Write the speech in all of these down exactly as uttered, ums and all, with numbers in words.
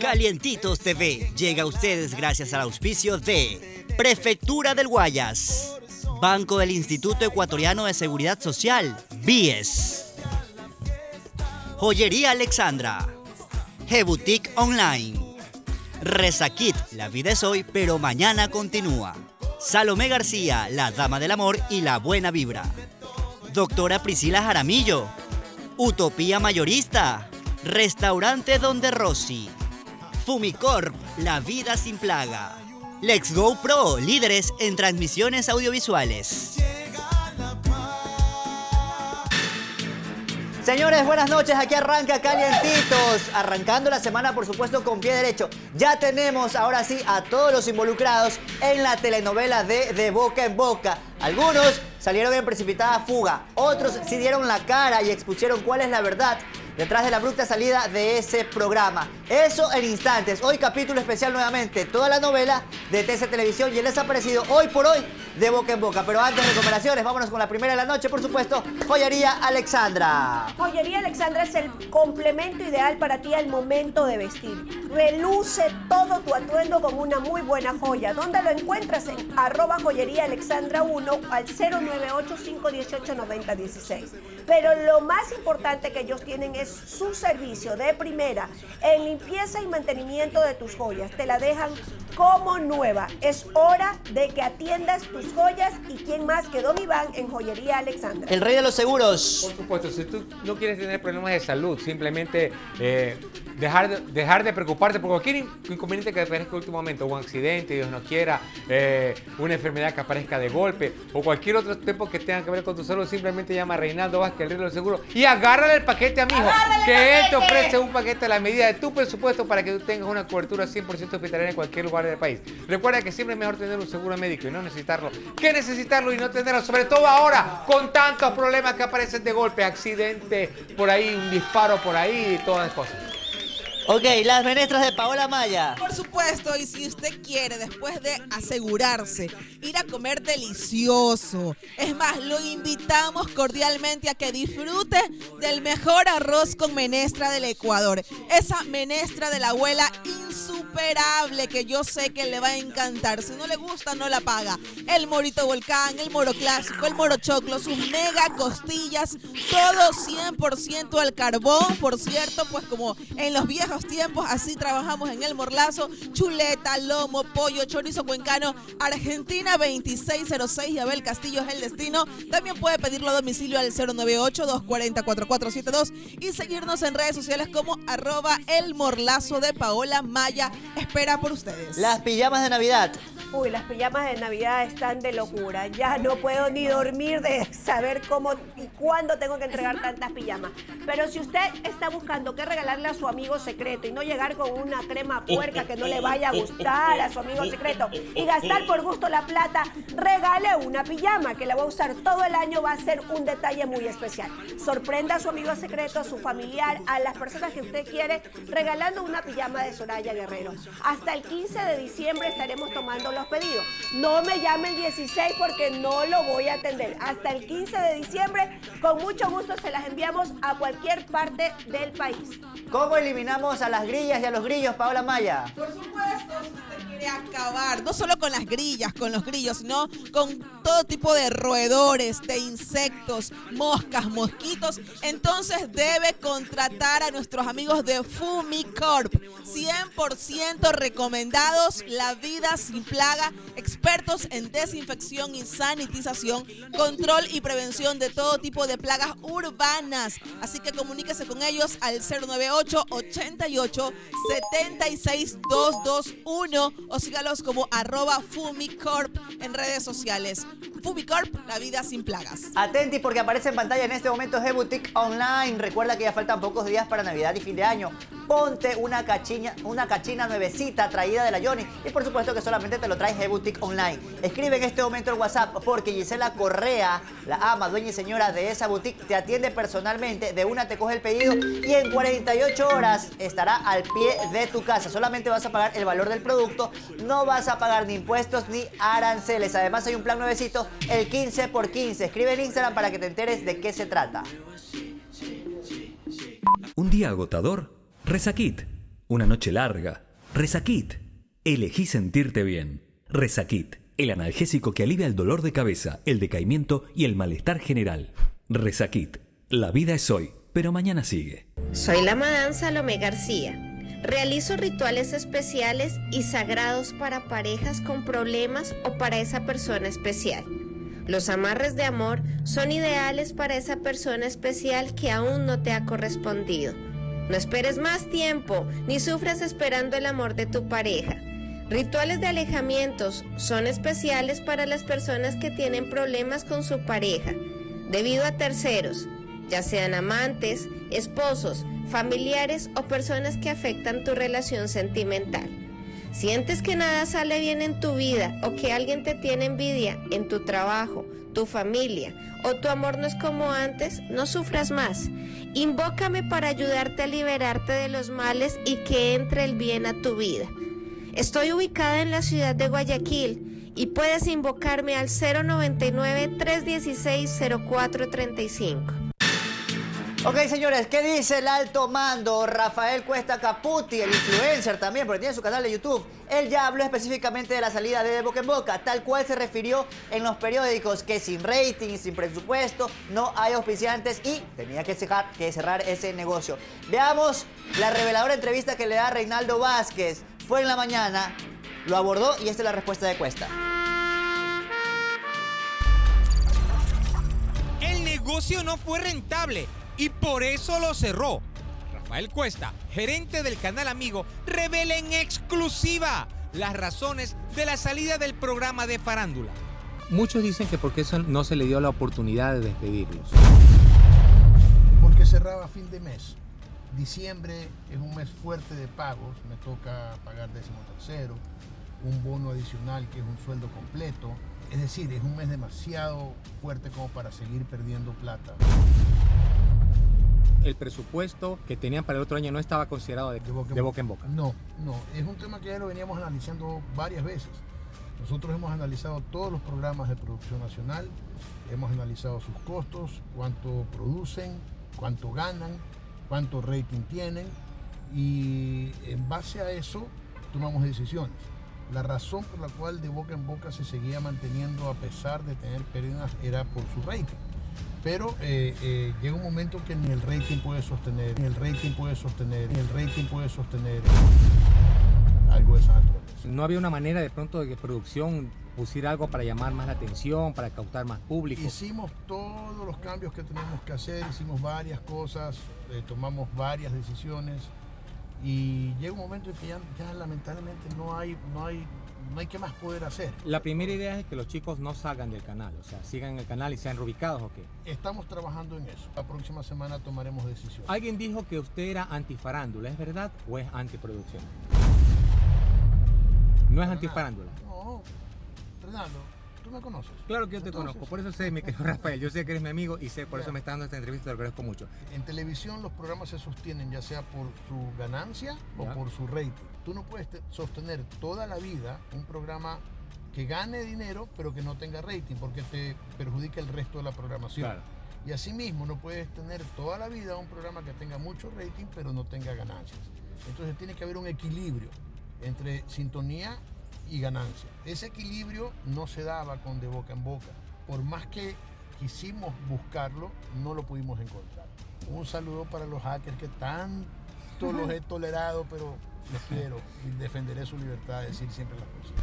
Calientitos T V llega a ustedes gracias al auspicio de Prefectura del Guayas, Banco del Instituto Ecuatoriano de Seguridad Social, B I E S, Joyería Alexandra, G-Boutique Online, Rezakit, la vida es hoy, pero mañana continúa. Salomé García, la dama del amor y la buena vibra. Doctora Priscila Jaramillo, Utopía Mayorista, Restaurante Donde Rossi, Fumicorp, la vida sin plaga. Let's Go Pro, líderes en transmisiones audiovisuales. Señores, buenas noches. Aquí arranca Calientitos. Arrancando la semana, por supuesto, con pie derecho. Ya tenemos, ahora sí, a todos los involucrados en la telenovela de De Boca en Boca. Algunos salieron en precipitada fuga. Otros sí dieron la cara y expusieron cuál es la verdad detrás de la abrupta salida de ese programa. Eso en instantes. Hoy capítulo especial nuevamente. Toda la novela de T C Televisión y el desaparecido hoy por hoy De Boca en Boca. Pero antes, recomendaciones. Vámonos con la primera de la noche, por supuesto. Joyería Alexandra. Joyería Alexandra es el complemento ideal para ti al momento de vestir. Reluce todo tu atuendo con una muy buena joya. ¿Dónde lo encuentras? En arroba joyería Alexandra uno al cero nueve ocho, cinco uno ocho, nueve cero uno seis. Pero lo más importante que ellos tienen es su servicio de primera en limpieza y mantenimiento de tus joyas. Te la dejan como nueva. Es hora de que atiendas tus joyas. ¿Y quién más que Don Iván en Joyería Alexandra? El rey de los seguros. Por supuesto, si tú no quieres tener problemas de salud, simplemente eh, dejar, de, dejar de preocuparte por cualquier inconveniente que aparezca en último momento, un accidente, Dios no quiera, eh, una enfermedad que aparezca de golpe o cualquier otro tipo que tenga que ver con tu salud, simplemente llama a Reinaldo Vázquez, el rey de los seguros, y agárrale el paquete a mi hijo, que él te ofrece un paquete a la medida de tu presupuesto para que tú tengas una cobertura cien por ciento hospitalaria en cualquier lugar del país. Recuerda que siempre es mejor tener un seguro médico y no necesitarlo que necesitarlo y no tenerlo, sobre todo ahora con tantos problemas que aparecen de golpe, accidente por ahí, un disparo por ahí y todas las cosas. Ok, las menestras de Paola Maya. Por supuesto, y si usted quiere, después de asegurarse, ir a comer delicioso, es más, lo invitamos cordialmente a que disfrute del mejor arroz con menestra del Ecuador. Esa menestra de la abuela insuperable que yo sé que le va a encantar. Si no le gusta, no la paga. El morito volcán, el moro clásico, el moro choclo, sus mega costillas, todo cien por ciento al carbón. Por cierto, pues como en los viejos tiempos, así trabajamos en el Morlazo. Chuleta, lomo, pollo, chorizo cuencano. Argentina veintiséis cero seis y Abel Castillo es el destino. También puede pedirlo a domicilio al cero nueve ocho, dos cuatro cero, cuatro cuatro siete dos y seguirnos en redes sociales como arroba el Morlazo de Paola Maya. Espera por ustedes. Las pijamas de Navidad. Uy, las pijamas de Navidad están de locura. Ya no puedo ni dormir de saber cómo y cuándo tengo que entregar tantas pijamas. Pero si usted está buscando qué regalarle a su amigo secreto y no llegar con una crema puerca que no le vaya a gustar a su amigo secreto y gastar por gusto la plata, regale una pijama que la va a usar todo el año. Va a ser un detalle muy especial. Sorprenda a su amigo secreto, a su familiar, a las personas que usted quiere, regalando una pijama de Soraya Guerrero. Hasta el quince de diciembre estaremos tomando los pedidos. No me llame el dieciséis porque no lo voy a atender. Hasta el quince de diciembre, con mucho gusto se las enviamos a cualquier parte del país. ¿Cómo eliminamos a las grillas y a los grillos, Paola Maya? Por supuesto, si usted quiere acabar, no solo con las grillas, con los grillos, sino con todo tipo de roedores, de insectos, moscas, mosquitos, entonces debe contratar a nuestros amigos de Fumicorp. cien por ciento recomendados, la vida sin plaga, expertos en desinfección y sanitización, control y prevención de todo tipo de plagas urbanas. Así que comuníquese con ellos al cero nueve ocho, ochenta y ocho, setenta y seis, doscientos veintiuno o sígalos como arroba Fumicorp en redes sociales. Fumicorp, la vida sin plagas. Atenti porque aparece en pantalla en este momento G-Boutique Online. Recuerda que ya faltan pocos días para Navidad y fin de año. Ponte una cachina, una cachina nuevecita traída de la Johnny y por supuesto que solamente te lo trae G-Boutique Online. Escribe en este momento el WhatsApp porque Gisela Correa, la ama, dueña y señora de esa boutique, te atiende personalmente. De una te coge el pedido y en cuarenta y ocho horas estará al pie de tu casa. Solamente vas a pagar el valor del producto, no vas a pagar ni impuestos ni aranceles. Además hay un plan nuevecito, el quince por quince. Escribe en Instagram para que te enteres de qué se trata. Un día agotador, Rezakit. una noche larga. Resakit. Elegí sentirte bien. Resakit, el analgésico que alivia el dolor de cabeza, el decaimiento y el malestar general. Resakit. La vida es hoy, pero mañana sigue. Soy la Madame Salomé García. Realizo rituales especiales y sagrados para parejas con problemas o para esa persona especial. Los amarres de amor son ideales para esa persona especial que aún no te ha correspondido. No esperes más tiempo ni sufras esperando el amor de tu pareja. Rituales de alejamientos son especiales para las personas que tienen problemas con su pareja debido a terceros, ya sean amantes, esposos, familiares o personas que afectan tu relación sentimental. ¿Sientes que nada sale bien en tu vida o que alguien te tiene envidia en tu trabajo, tu familia o tu amor no es como antes? No sufras más. Invócame para ayudarte a liberarte de los males y que entre el bien a tu vida. Estoy ubicada en la ciudad de Guayaquil y puedes invocarme al cero noventa y nueve, trescientos dieciséis, cero cuatro treinta y cinco. Ok, señores, ¿qué dice el alto mando? Rafael Cuesta Caputi, el influencer también, porque tiene su canal de YouTube. Él ya habló específicamente de la salida de De Boca en Boca, tal cual se refirió en los periódicos, que sin rating, sin presupuesto, no hay auspiciantes y tenía que cerrar, que cerrar ese negocio. Veamos la reveladora entrevista que le da Reinaldo Vázquez. Fue en la mañana, lo abordó y esta es la respuesta de Cuesta. El negocio no fue rentable y por eso lo cerró. Rafael Cuesta, gerente del canal Amigo, revela en exclusiva las razones de la salida del programa de farándula. Muchos dicen que porque eso no se le dio la oportunidad de despedirlos. Porque cerraba a fin de mes. Diciembre es un mes fuerte de pagos, me toca pagar décimo tercero, un bono adicional que es un sueldo completo. Es decir, es un mes demasiado fuerte como para seguir perdiendo plata. El presupuesto que tenían para el otro año no estaba considerado de, de, boca, en de boca en boca. No, no, es un tema que ya lo veníamos analizando varias veces. Nosotros hemos analizado todos los programas de producción nacional, hemos analizado sus costos, cuánto producen, cuánto ganan, cuánto rating tienen y en base a eso tomamos decisiones. La razón por la cual De Boca en Boca se seguía manteniendo a pesar de tener pérdidas era por su rating. Pero eh, eh, llega un momento que ni el rating puede sostener, ni el rating puede sostener, ni el rating puede sostener algo de esa naturaleza. No había una manera de pronto de que producción pusiera algo para llamar más la atención, para captar más público. Hicimos todos los cambios que teníamos que hacer, hicimos varias cosas, eh, tomamos varias decisiones y llega un momento en que ya, ya lamentablemente no hay, no hay no hay qué más poder hacer. La primera idea es que los chicos no salgan del canal, o sea, sigan en el canal y sean reubicados o qué. Estamos trabajando en eso. La próxima semana tomaremos decisiones. Alguien dijo que usted era antifarándula, ¿es verdad o es antiproducción? ¿No es antifarándula? No, Renaldo, tú me conoces. Claro que yo te Entonces, conozco, por eso sé, mi querido Rafael, yo sé que eres mi amigo y sé, por ya. eso me está dando esta entrevista, te lo agradezco mucho. En televisión los programas se sostienen ya sea por su ganancia o ya. por su rating. Tú no puedes sostener toda la vida un programa que gane dinero pero que no tenga rating porque te perjudica el resto de la programación. Claro. Y asimismo no puedes tener toda la vida un programa que tenga mucho rating pero no tenga ganancias. Entonces tiene que haber un equilibrio entre sintonía y ganancia. Ese equilibrio no se daba con De Boca en Boca. Por más que quisimos buscarlo, no lo pudimos encontrar. Un saludo para los hackers que tanto los he tolerado, pero los quiero y defenderé su libertad de decir siempre las cosas.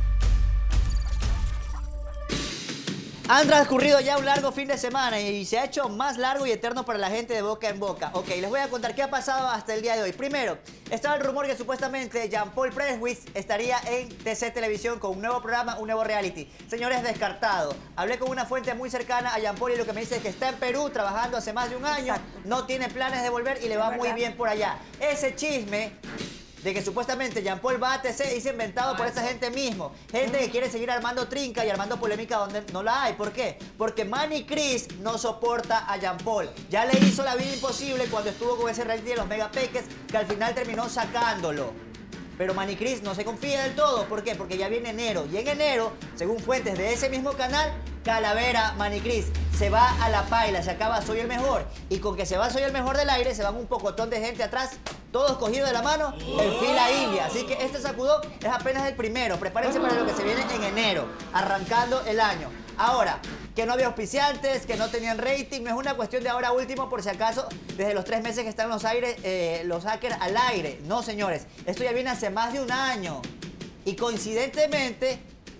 Han transcurrido ya un largo fin de semana y se ha hecho más largo y eterno para la gente de Boca en Boca. Ok, les voy a contar qué ha pasado hasta el día de hoy. Primero, estaba el rumor que supuestamente Jean-Paul Presswitz estaría en T C Televisión con un nuevo programa, un nuevo reality. Señores, descartado. Hablé con una fuente muy cercana a Jean-Paul y lo que me dice es que está en Perú trabajando hace más de un año, Exacto. no tiene planes de volver y le va muy bien por allá. Ese chisme de que supuestamente Jean-Paul va a T C es inventado por esa gente mismo. Gente que quiere seguir armando trinca y armando polémica donde no la hay. ¿Por qué? Porque Manny Chris no soporta a Jean-Paul. Ya le hizo la vida imposible cuando estuvo con ese reality de los Mega Peques, que al final terminó sacándolo. Pero Manny Chris no se confía del todo. ¿Por qué? Porque ya viene enero. Y en enero, según fuentes de ese mismo canal, Calavera, Manny Chris, se va a la paila, se acaba Soy el Mejor. Y con que se va Soy el Mejor del aire, se van un pocotón de gente atrás todos cogidos de la mano en fila india. Así que este sacudón es apenas el primero. Prepárense para lo que se viene en enero, arrancando el año. Ahora, que no había auspiciantes, que no tenían rating, no es una cuestión de ahora último, por si acaso, desde los tres meses que están los, aires, eh, los hackers al aire. No, señores, esto ya viene hace más de un año. Y coincidentemente,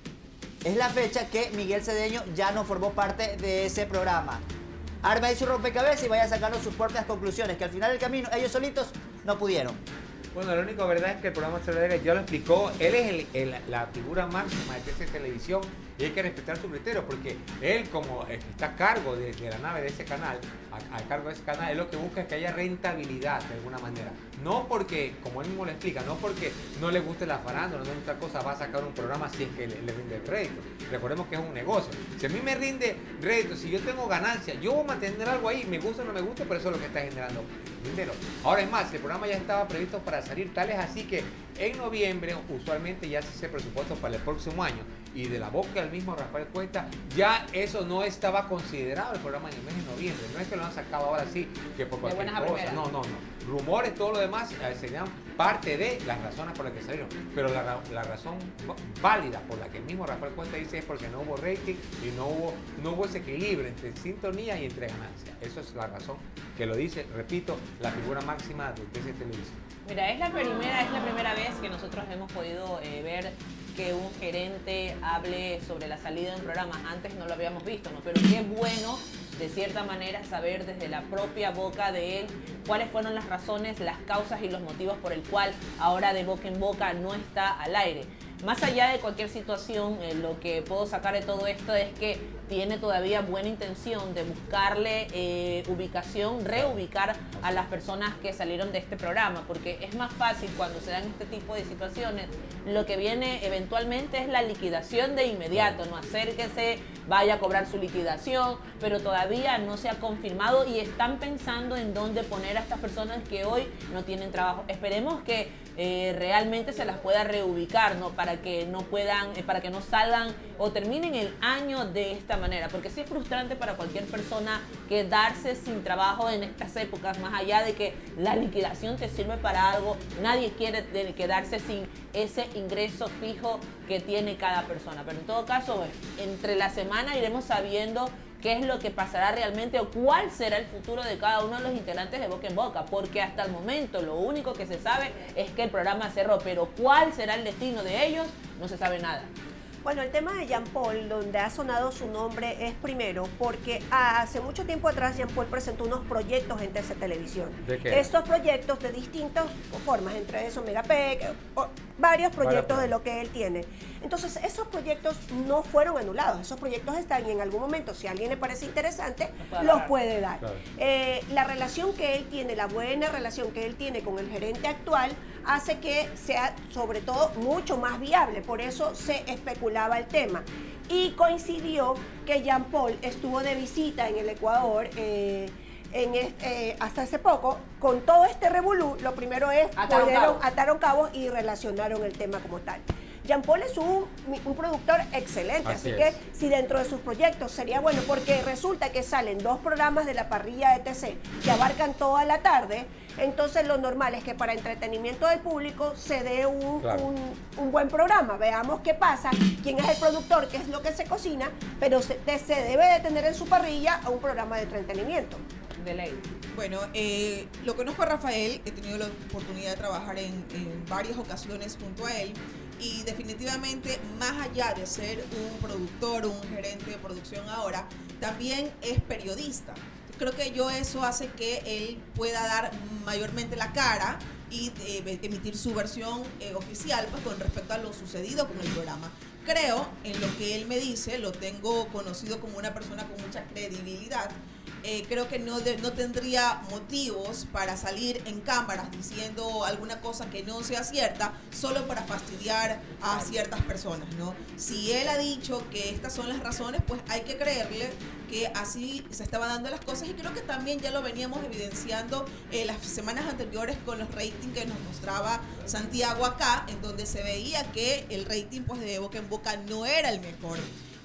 es la fecha que Miguel Cedeño ya no formó parte de ese programa. Arma ahí su rompecabezas y vaya sacando sus propias conclusiones, que al final del camino ellos solitos no pudieron. Bueno, lo único verdad es que el programa Celedera ya lo explicó, él es el, el, la figura máxima de T C Televisión y hay que respetar su criterio porque él como está a cargo de, de la nave de ese canal, a, a cargo de ese canal, él lo que busca es que haya rentabilidad de alguna manera. No porque, como él mismo le explica, no porque no le guste la farándula, no le gusta otra cosa, va a sacar un programa si es que le, le rinde el rédito. Recordemos que es un negocio. Si a mí me rinde rédito, si yo tengo ganancia, yo voy a mantener algo ahí, me gusta o no me gusta, pero eso es lo que está generando dinero. Ahora es más, el programa ya estaba previsto para salir, tal es así que en noviembre usualmente ya se hace presupuesto para el próximo año y de la boca del mismo Rafael Cuesta ya eso no estaba considerado el programa en el mes de noviembre. No es que lo han sacado ahora sí que por cualquier cosa. No, no, no. Rumores, todo lo demás eh, serían parte de las razones por las que salieron. Pero la, la razón válida por la que el mismo Rafael Cuesta dice es porque no hubo rating y no hubo, no hubo ese equilibrio entre sintonía y entre ganancia. Eso es la razón que lo dice, repito, la figura máxima de T C Televisión. Mira, es la primera, es la primera vez que nosotros hemos podido eh, ver que un gerente hable sobre la salida de un programa. Antes no lo habíamos visto, ¿no? Pero qué bueno, de cierta manera, saber desde la propia boca de él cuáles fueron las razones, las causas y los motivos por el cual ahora de boca en boca no está al aire. Más allá de cualquier situación, eh, lo que puedo sacar de todo esto es que tiene todavía buena intención de buscarle eh, ubicación, reubicar a las personas que salieron de este programa, porque es más fácil cuando se dan este tipo de situaciones. Lo que viene eventualmente es la liquidación de inmediato, no acérquese, vaya a cobrar su liquidación, pero todavía no se ha confirmado y están pensando en dónde poner a estas personas que hoy no tienen trabajo. Esperemos que eh, realmente se las pueda reubicar, ¿no? Para que no puedan, eh, para que no salgan o terminen el año de esta manera, porque sí es frustrante para cualquier persona quedarse sin trabajo en estas épocas, más allá de que la liquidación te sirve para algo, nadie quiere quedarse sin ese ingreso fijo que tiene cada persona, pero en todo caso, bueno, entre la semana iremos sabiendo qué es lo que pasará realmente o cuál será el futuro de cada uno de los integrantes de Boca en Boca, porque hasta el momento lo único que se sabe es que el programa cerró, pero cuál será el destino de ellos no se sabe nada. Bueno, el tema de Jean Paul, donde ha sonado su nombre, es primero porque hace mucho tiempo atrás Jean Paul presentó unos proyectos en T C Televisión. ¿De qué? Estos proyectos de distintas formas, entre esos Megapec, varios proyectos de lo que él tiene. Entonces, esos proyectos no fueron anulados. Esos proyectos están y en algún momento, si a alguien le parece interesante, los puede dar. Claro. Eh, la relación que él tiene, la buena relación que él tiene con el gerente actual, hace que sea, sobre todo, mucho más viable. Por eso se especulaba el tema. Y coincidió que Jean Paul estuvo de visita en el Ecuador eh, en este, eh, hasta hace poco. Con todo este revolú, lo primero es ataron pudieron, cabos. ataron cabos y relacionaron el tema como tal. Jean Paul es un, un productor excelente, así, así que si dentro de sus proyectos sería bueno, porque resulta que salen dos programas de la parrilla de T C que abarcan toda la tarde, entonces lo normal es que para entretenimiento del público se dé un, claro. un, un buen programa. Veamos qué pasa, quién es el productor, qué es lo que se cocina, pero se, se debe de tener en su parrilla a un programa de entretenimiento. De ley. Bueno, eh, lo conozco a Rafael, he tenido la oportunidad de trabajar en, en varias ocasiones junto a él y definitivamente más allá de ser un productor, un gerente de producción ahora, también es periodista. Creo que yo eso hace que él pueda dar mayormente la cara y eh, emitir su versión eh, oficial pues, con respecto a lo sucedido con el programa. Creo en lo que él me dice, lo tengo conocido como una persona con mucha credibilidad. Eh, creo que no, de, no tendría motivos para salir en cámaras diciendo alguna cosa que no sea cierta solo para fastidiar a ciertas personas, ¿no? Si él ha dicho que estas son las razones, pues hay que creerle que así se estaban dando las cosas y creo que también ya lo veníamos evidenciando eh, las semanas anteriores con los ratings que nos mostraba Santiago acá, en donde se veía que el rating pues, de Boca en Boca no era el mejor.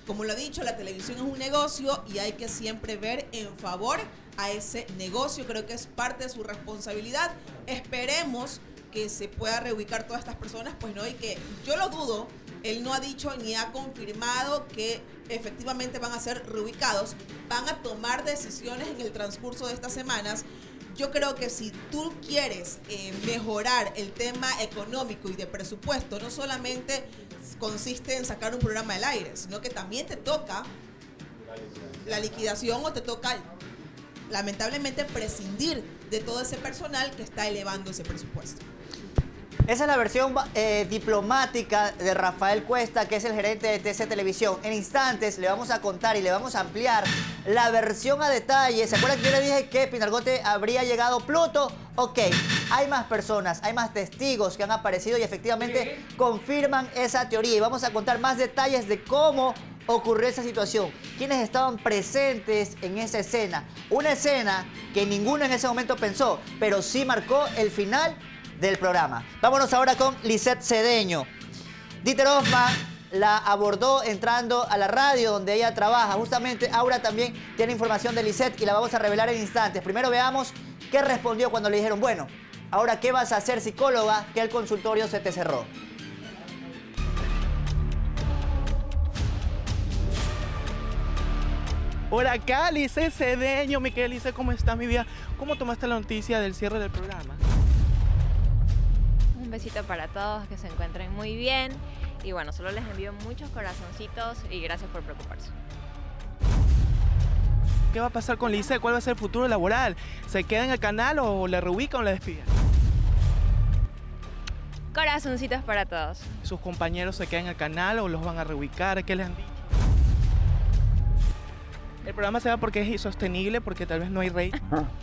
como lo he dicho, la televisión es un negocio y hay que siempre ver en favor a ese negocio. Creo que es parte de su responsabilidad. Esperemos que se pueda reubicar todas estas personas, pues no, y que yo lo dudo, él no ha dicho ni ha confirmado que efectivamente van a ser reubicados, van a tomar decisiones en el transcurso de estas semanas. Yo creo que si tú quieres eh, mejorar el tema económico y de presupuesto, no solamente consiste en sacar un programa del aire, sino que también te toca la liquidación o te toca, lamentablemente, prescindir de todo ese personal que está elevando ese presupuesto. Esa es la versión eh, diplomática de Rafael Cuesta, que es el gerente de T C Televisión. En instantes le vamos a contar y le vamos a ampliar la versión a detalle. ¿Se acuerdan que yo le dije que Pinargote habría llegado Pluto? Ok, hay más personas, hay más testigos que han aparecido y efectivamente ¿Sí? confirman esa teoría. Y vamos a contar más detalles de cómo ocurrió esa situación. ¿Quiénes estaban presentes en esa escena? Una escena que ninguno en ese momento pensó, pero sí marcó el final del programa. Vámonos ahora con Lisette Cedeño. Dieter Hoffmann la abordó entrando a la radio donde ella trabaja. Justamente Aura también tiene información de Lisette y la vamos a revelar en instantes. Primero veamos qué respondió cuando le dijeron, bueno, ahora ¿qué vas a hacer, psicóloga? Que el consultorio se te cerró. Por acá, Lisette Cedeño. Miquel, Lisette, ¿cómo estás, mi vida? ¿Cómo tomaste la noticia del cierre del programa? Un besito para todos, que se encuentren muy bien. Y bueno, solo les envío muchos corazoncitos y gracias por preocuparse. ¿Qué va a pasar con Lisette? ¿Cuál va a ser el futuro laboral? ¿Se queda en el canal o la reubican o la despiden? Corazoncitos para todos. ¿Sus compañeros se quedan en el canal o los van a reubicar? ¿Qué les han dicho? El programa se va porque es insostenible, porque tal vez no hay rey.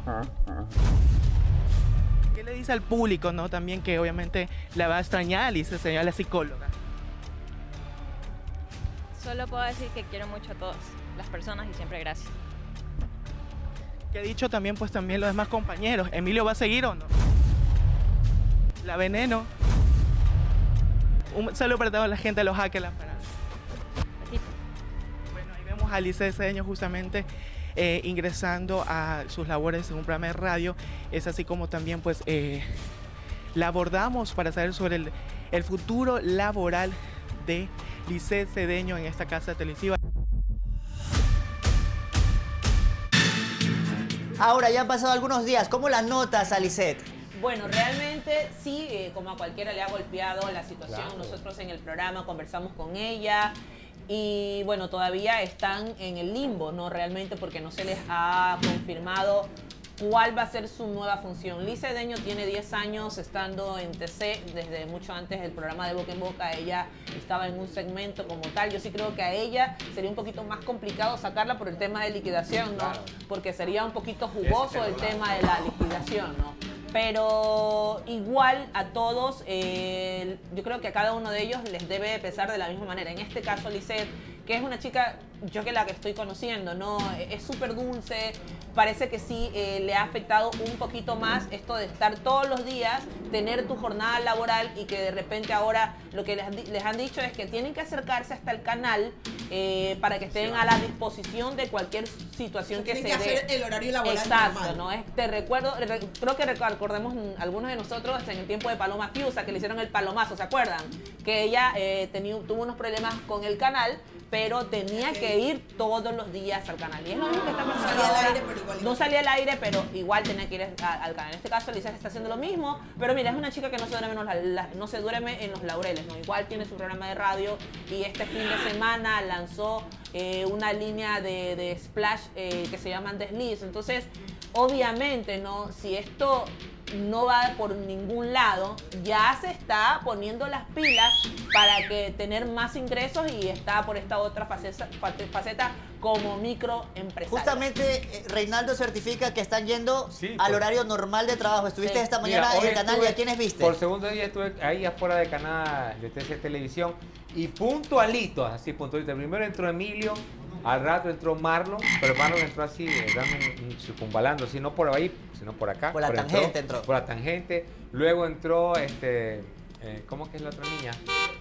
¿Qué le dice al público, no? También que obviamente la va a extrañar, Lisette Cedeño, la psicóloga. Solo puedo decir que quiero mucho a todas las personas y siempre gracias. ¿Qué ha dicho también, pues también los demás compañeros? ¿Emilio va a seguir o no? La Veneno. Un saludo para toda la gente de los hackers. Bueno, ahí vemos a Lisette Cedeño justamente Eh, ingresando a sus labores en un programa de radio. Es así como también pues eh, la abordamos para saber sobre el, el futuro laboral de Lisette Cedeño en esta casa televisiva. Ahora, ya han pasado algunos días. ¿Cómo la notas a Lisette? Bueno, realmente sí, eh, como a cualquiera le ha golpeado la situación. Claro. Nosotros en el programa conversamos con ella. Y bueno, todavía están en el limbo, ¿no? Realmente porque no se les ha confirmado cuál va a ser su nueva función. Lisette Cedeño tiene diez años estando en T C, desde mucho antes del programa de Boca en Boca. Ella estaba en un segmento como tal. Yo sí creo que a ella sería un poquito más complicado sacarla por el tema de liquidación, ¿no? Claro. Porque sería un poquito jugoso el Ese tema de la liquidación, ¿no? Pero igual a todos, eh, yo creo que a cada uno de ellos les debe pesar de la misma manera. En este caso, Lisette, que es una chica, yo que la que estoy conociendo, ¿no? Es súper dulce, parece que sí eh, le ha afectado un poquito más esto de estar todos los días, tener tu jornada laboral y que de repente ahora lo que les, les han dicho es que tienen que acercarse hasta el canal eh, para que estén a la disposición de cualquier situación que se dé. Tienen que hacer el horario laboral Exacto, normal. ¿no? Es, te recuerdo, re, creo que recordemos algunos de nosotros en el tiempo de Paloma Fiusa, que le hicieron el palomazo, ¿se acuerdan? Que ella eh, tenía, tuvo unos problemas con el canal, pero tenía que ir todos los días al canal. Y es lo mismo que está pasando No salía al ahora. aire, pero igual. No salía al aire, pero igual tenía que ir a- al canal. En este caso, Lisette está haciendo lo mismo, pero mira, es una chica que no se duerme en los, la- no se duerme en los laureles, ¿no? Igual tiene su programa de radio y este fin de semana lanzó eh, una línea de, de splash eh, que se llaman Desliz. Entonces, obviamente, ¿no? Si esto no va por ningún lado, ya se está poniendo las pilas para que tener más ingresos y está por esta otra faceta, faceta como microempresario. Justamente eh, Reinaldo certifica que están yendo Sí, al por- horario normal de trabajo. Estuviste Sí. esta Mira, mañana en hoy el canal y estuve- ¿a quiénes viste? Por segundo día estuve ahí afuera del canal de T C Televisión y puntualitos, así puntualitos. Primero entró Emilio, al rato entró Marlon, pero Marlon entró así, eh, dando un, un circunvalando, así no por ahí, sino por acá. Por la pero tangente entró. Por la tangente. Luego entró, este, eh, ¿cómo que es la otra niña?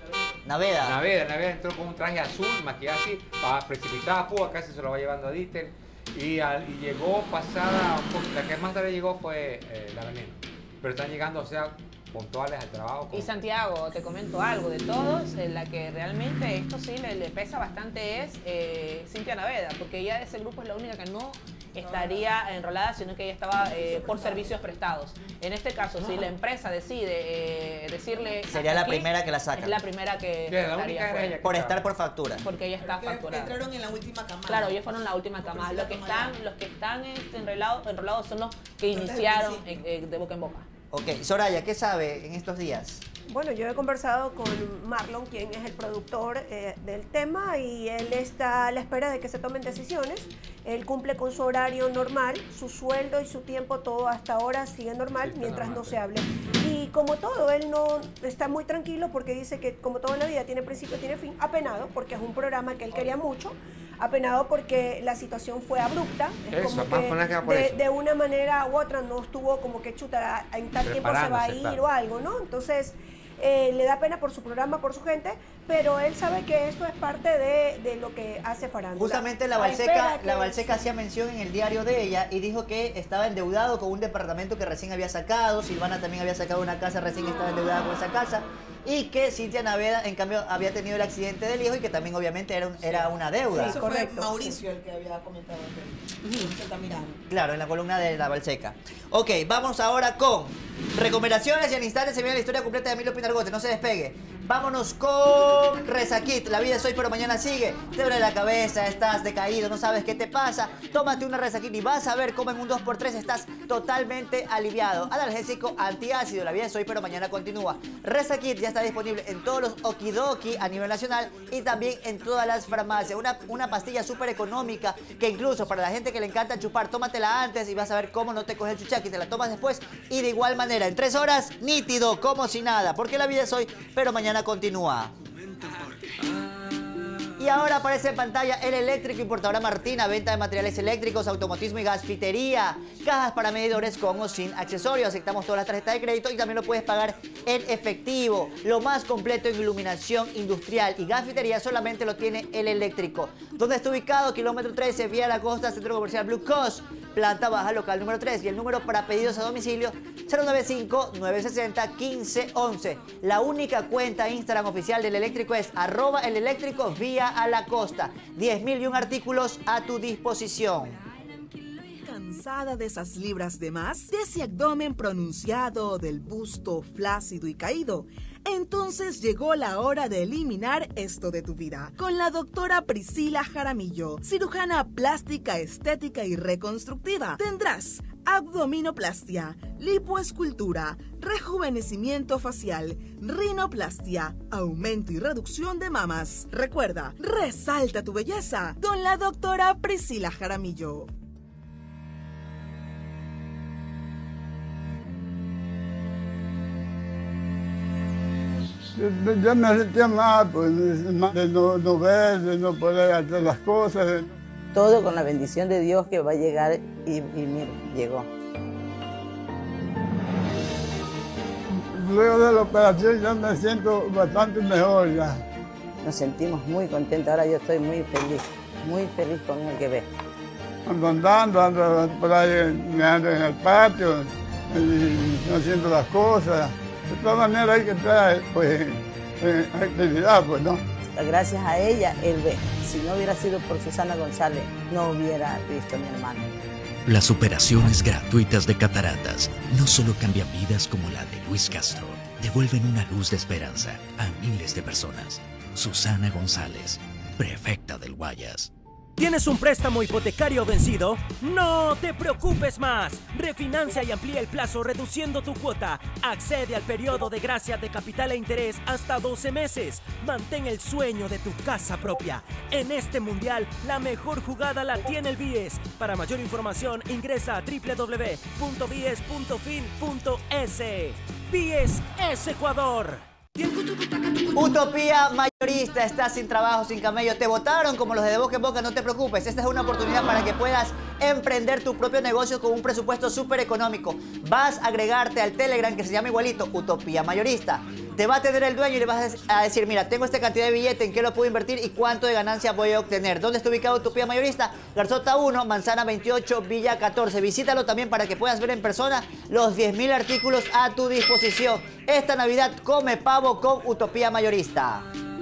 Naveda. Naveda, Naveda entró con un traje azul, maquillada así, precipitada, fuga, casi se lo va llevando a Dieter. Y, al, y llegó pasada, un poco, la que más tarde llegó fue eh, la Veneno. Pero están llegando, o sea, puntuales al trabajo. Y Santiago, te comento algo, de todos, en la que realmente esto sí le, le pesa bastante es eh, Cintia Naveda, porque ella de ese grupo es la única que no estaría enrolada, sino que ella estaba eh, por servicios prestados. En este caso, si la empresa decide eh, decirle... Sería la aquí, primera que la saca. Es la primera que yeah, la estaría única fuera. ella que por estaba. estar por factura. Porque ella está Porque facturada. entraron en la última camada. Claro, ellos fueron la última camada. Los que están, los que están este, enrolados, enrolados son los que iniciaron eh, eh, de boca en boca. Ok, Soraya, ¿qué sabe en estos días? Bueno, yo he conversado con Marlon, quien es el productor eh, del tema, y él está a la espera de que se tomen decisiones. Él cumple con su horario normal, su sueldo y su tiempo, todo hasta ahora sigue normal, sí, mientras normal, no se hable. Y como todo, él no está muy tranquilo porque dice que como todo en la vida tiene principio, tiene fin, apenado, porque es un programa que él quería mucho, apenado porque la situación fue abrupta, es eso, como que, que de, de una manera u otra no estuvo como que chuta, en tal tiempo se va a ir claro. o algo, ¿no? Entonces... Eh, le da pena por su programa, por su gente, pero él sabe que esto es parte de, de lo que hace farándula. Justamente la Valseca, la Valseca hacía mención en el diario de ella y dijo que estaba endeudado con un departamento que recién había sacado. Silvana también había sacado una casa, recién estaba endeudada con esa casa. Y que Cintia Naveda, en cambio, había tenido el accidente del hijo y que también obviamente era, un, era una deuda. Sí, eso correcto. Fue Mauricio el que había comentado antes. Uh-huh. Está mirando. Claro, en la columna de la Valseca. Ok, vamos ahora con recomendaciones y al instante se viene la historia completa de Emilio Pinargote. No se despegue. Vámonos con Rezakit. La vida es hoy, pero mañana sigue. Te duele la cabeza, estás decaído, no sabes qué te pasa. Tómate una Rezakit y vas a ver cómo en un dos por tres estás totalmente aliviado. Analgésico antiácido. La vida es hoy, pero mañana continúa. Rezakit ya está disponible en todos los Okidoki a nivel nacional y también en todas las farmacias. Una, una pastilla súper económica que incluso para la gente que le encanta chupar, tómatela antes y vas a ver cómo no te coge el chuchaqui. Te la tomas después y de igual manera, en tres horas, nítido, como si nada. Porque la vida es hoy, pero mañana continúa. Y ahora aparece en pantalla el eléctrico importadora Martina, venta de materiales eléctricos, automotismo y gasfitería, cajas para medidores con o sin accesorios. Aceptamos todas las tarjetas de crédito y también lo puedes pagar en efectivo. Lo más completo en iluminación industrial y gasfitería solamente lo tiene el eléctrico. ¿Dónde está ubicado? Kilómetro trece, vía la costa, centro comercial Blue Coast, planta baja, local número tres. Y el número para pedidos a domicilio cero nueve cinco, nueve seis cero, uno cinco uno uno. La única cuenta Instagram oficial del eléctrico es arroba el eléctrico vía a la costa. diez mil y un artículos a tu disposición. ¿Cansada de esas libras de más? ¿De ese abdomen pronunciado, del busto flácido y caído? Entonces llegó la hora de eliminar esto de tu vida. Con la doctora Priscila Jaramillo, cirujana plástica, estética y reconstructiva. Tendrás abdominoplastia, lipoescultura, rejuvenecimiento facial, rinoplastia, aumento y reducción de mamas. Recuerda, resalta tu belleza con la doctora Priscila Jaramillo. Ya me sentía mal, pues, de no, no ver, de no poder hacer las cosas. Todo con la bendición de Dios que va a llegar y, y mira, llegó. Luego de la operación ya me siento bastante mejor ya. Nos sentimos muy contentos, ahora yo estoy muy feliz, muy feliz con el que ve. Ando andando, ando por ahí, me ando en el patio, y haciendo las cosas. De todas maneras hay que estar pues, en actividad, pues, ¿no? Gracias a ella, él ve. Si no hubiera sido por Susana González, no hubiera visto a mi hermano. Las operaciones gratuitas de cataratas no solo cambian vidas como la de Luis Castro, devuelven una luz de esperanza a miles de personas. Susana González, prefecta del Guayas. ¿Tienes un préstamo hipotecario vencido? ¡No te preocupes más! Refinancia y amplía el plazo reduciendo tu cuota. Accede al periodo de gracia de capital e interés hasta doce meses. Mantén el sueño de tu casa propia. En este mundial, la mejor jugada la tiene el B I E S. Para mayor información, ingresa a doble u doble u doble u punto b i e s punto fin punto e s. B I E S es Ecuador. Utopía Mayoría mayorista, estás sin trabajo, sin camello, te votaron como los de Boca en Boca, no te preocupes. Esta es una oportunidad para que puedas emprender tu propio negocio con un presupuesto súper económico. Vas a agregarte al Telegram que se llama igualito, Utopía Mayorista. Te va a tener el dueño y le vas a decir, mira, tengo esta cantidad de billete, ¿en qué lo puedo invertir y cuánto de ganancia voy a obtener? ¿Dónde está ubicado Utopía Mayorista? Garzota uno, Manzana veintiocho, Villa catorce. Visítalo también para que puedas ver en persona los diez mil artículos a tu disposición. Esta Navidad come pavo con Utopía Mayorista.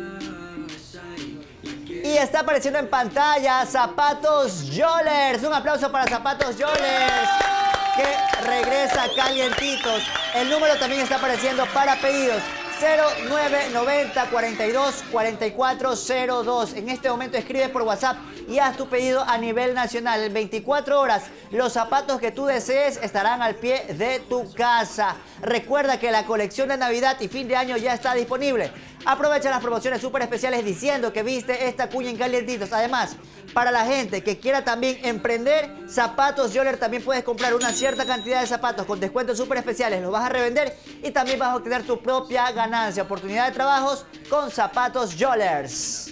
Y está apareciendo en pantalla Zapatos Jollers. Un aplauso para Zapatos Jollers, que regresa calientitos. El número también está apareciendo para pedidos. cero nueve noventa cuarenta y dos cuarenta y cuatro cero dos. En este momento escribes por WhatsApp y haz tu pedido a nivel nacional. En veinticuatro horas, los zapatos que tú desees estarán al pie de tu casa. Recuerda que la colección de Navidad y fin de año ya está disponible. Aprovecha las promociones súper especiales diciendo que viste esta cuña en calientitos. Además, para la gente que quiera también emprender, Zapatos Joller también puedes comprar una cierta cantidad de zapatos con descuentos súper especiales. Los vas a revender y también vas a obtener tu propia ganancia. Oportunidad de trabajos con Zapatos Jollers.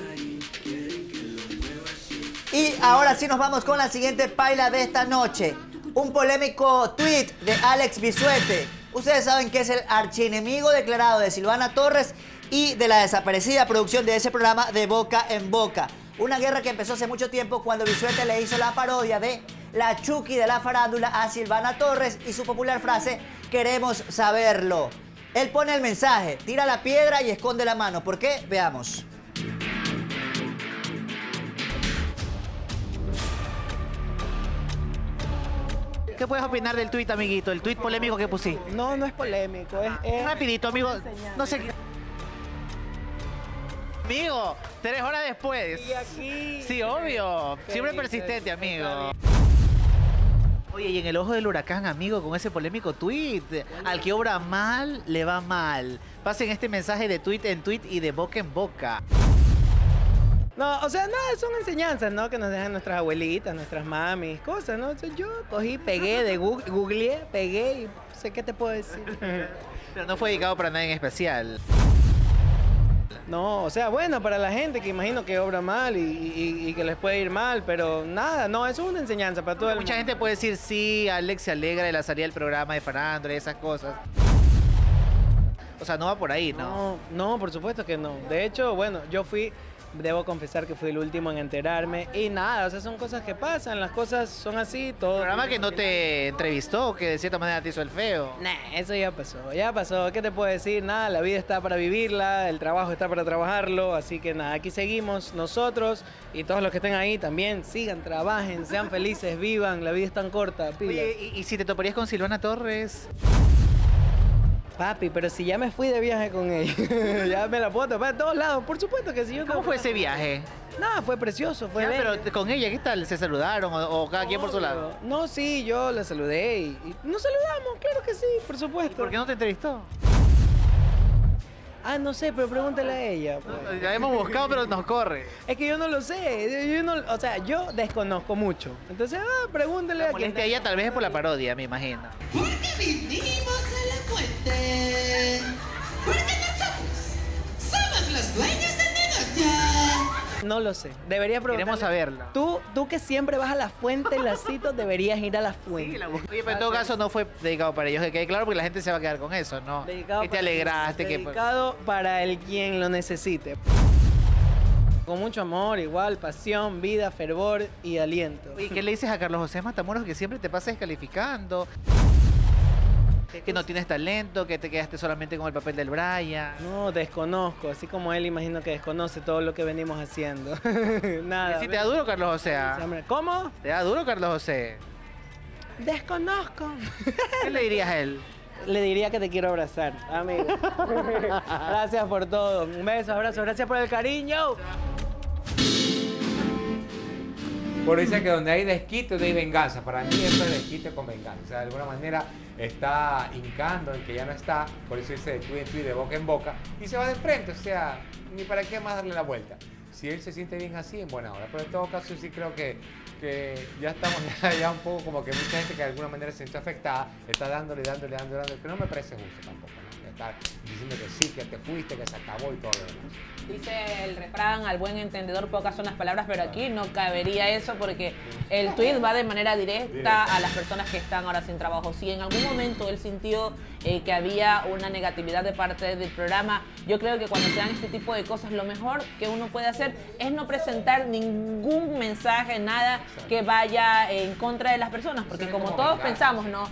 Y ahora sí nos vamos con la siguiente paila de esta noche. Un polémico tweet de Alex Bisuete. Ustedes saben que es el archienemigo declarado de Silvana Torres y de la desaparecida producción de ese programa de Boca en Boca. Una guerra que empezó hace mucho tiempo cuando Bisuete le hizo la parodia de la Chucky de la farándula a Silvana Torres y su popular frase, queremos saberlo. Él pone el mensaje, tira la piedra y esconde la mano. ¿Por qué? Veamos. ¿Qué puedes opinar del tuit, amiguito? El tuit polémico que pusiste. No, no es polémico. Es, es... Rapidito, amigo. No sé. Amigo, tres horas después. Y aquí. Sí, obvio. Siempre persistente, amigo. Oye, y en el ojo del huracán, amigo, con ese polémico tuit. Al que obra mal, le va mal. Pasen este mensaje de tuit en tuit y de boca en boca. No, o sea, no, son enseñanzas, ¿no? Que nos dejan nuestras abuelitas, nuestras mamis, cosas, ¿no? O sea, yo cogí, pegué, de Google, googleé, pegué y sé qué te puedo decir. Pero no fue dedicado para nada en especial. No, o sea, bueno, para la gente que imagino que obra mal y, y, y que les puede ir mal, pero nada, no, eso es una enseñanza para todo el mundo. Mucha gente puede decir, sí, Alex se alegra de la salida del programa de farándula y esas cosas. O sea, no va por ahí, ¿no? No, no, por supuesto que no. De hecho, bueno, yo fui... Debo confesar que fui el último en enterarme y nada, o sea, son cosas que pasan, las cosas son así, todo. ¿El programa que no te entrevistó, que de cierta manera te hizo el feo? Nah, eso ya pasó, ya pasó, ¿qué te puedo decir? Nada, la vida está para vivirla, el trabajo está para trabajarlo, así que nada, aquí seguimos nosotros y todos los que estén ahí también, sigan, trabajen, sean felices, vivan, la vida es tan corta, pila. Oye, ¿y, y si te toparías con Silvana Torres? Papi, pero si ya me fui de viaje con ella, ya me la puedo topar de todos lados, por supuesto que sí. Yo ¿Cómo fue ese viaje? No, fue precioso, fue ya, bello. pero con ella, ¿qué tal? ¿Se saludaron o, o cada quien por su lado? No, sí, yo la saludé y, y nos saludamos, claro que sí, por supuesto. ¿Y por qué no te entrevistó? Ah, no sé, pero pregúntale a ella. Pues. Ya hemos buscado, pero nos corre. Es que yo no lo sé. Yo no, o sea, yo desconozco mucho. Entonces, ah, pregúntale la a quien. A ella tal vez es por la parodia, me imagino. Porque vinimos a la fuente. Porque nosotros somos los dueños del negocio. No lo sé. Deberías preguntar. Queremos saberlo. Tú, tú que siempre vas a la fuente en lacito, deberías ir a la fuente. Sí, la Oye, pero en todo caso no fue dedicado para ellos, que quede claro, porque la gente se va a quedar con eso, ¿no? Dedicado que te alegraste. Dedicado que... para el quien lo necesite. Con mucho amor, igual, pasión, vida, fervor y aliento. ¿Y qué le dices a Carlos José Matamoros que siempre te pasa descalificando? Que no tienes talento, que te quedaste solamente con el papel del Brian. No, desconozco. Así como él, imagino que desconoce todo lo que venimos haciendo. Nada. ¿Sí te da duro, Carlos José? ¿Cómo? ¿Te da duro, Carlos José? Desconozco. ¿Qué le dirías a él? Le diría que te quiero abrazar, amigo. Gracias por todo. Un beso, abrazo. Gracias por el cariño. Por eso dice que donde hay desquite, donde hay venganza. Para mí eso es desquite con venganza. O sea, de alguna manera está hincando en que ya no está. Por eso dice de tu en tu y de boca en boca. Y se va de frente. O sea, ni para qué más darle la vuelta. Si él se siente bien así, en buena hora. Pero en todo caso sí creo que, que ya estamos ya, ya un poco como que mucha gente que de alguna manera se siente afectada está dándole, dándole, dándole, dándole. Pero no me parece justo tampoco, ¿no? estar diciendo que sí, que te fuiste, que se acabó y todo lo demás. Dice el refrán, al buen entendedor pocas son las palabras, pero aquí no cabería eso porque el tweet va de manera directa a las personas que están ahora sin trabajo. Si en algún momento él sintió eh, que había una negatividad de parte del programa, yo creo que cuando se dan este tipo de cosas, lo mejor que uno puede hacer es no presentar ningún mensaje, nada que vaya en contra de las personas, porque como todos pensamos, ¿no?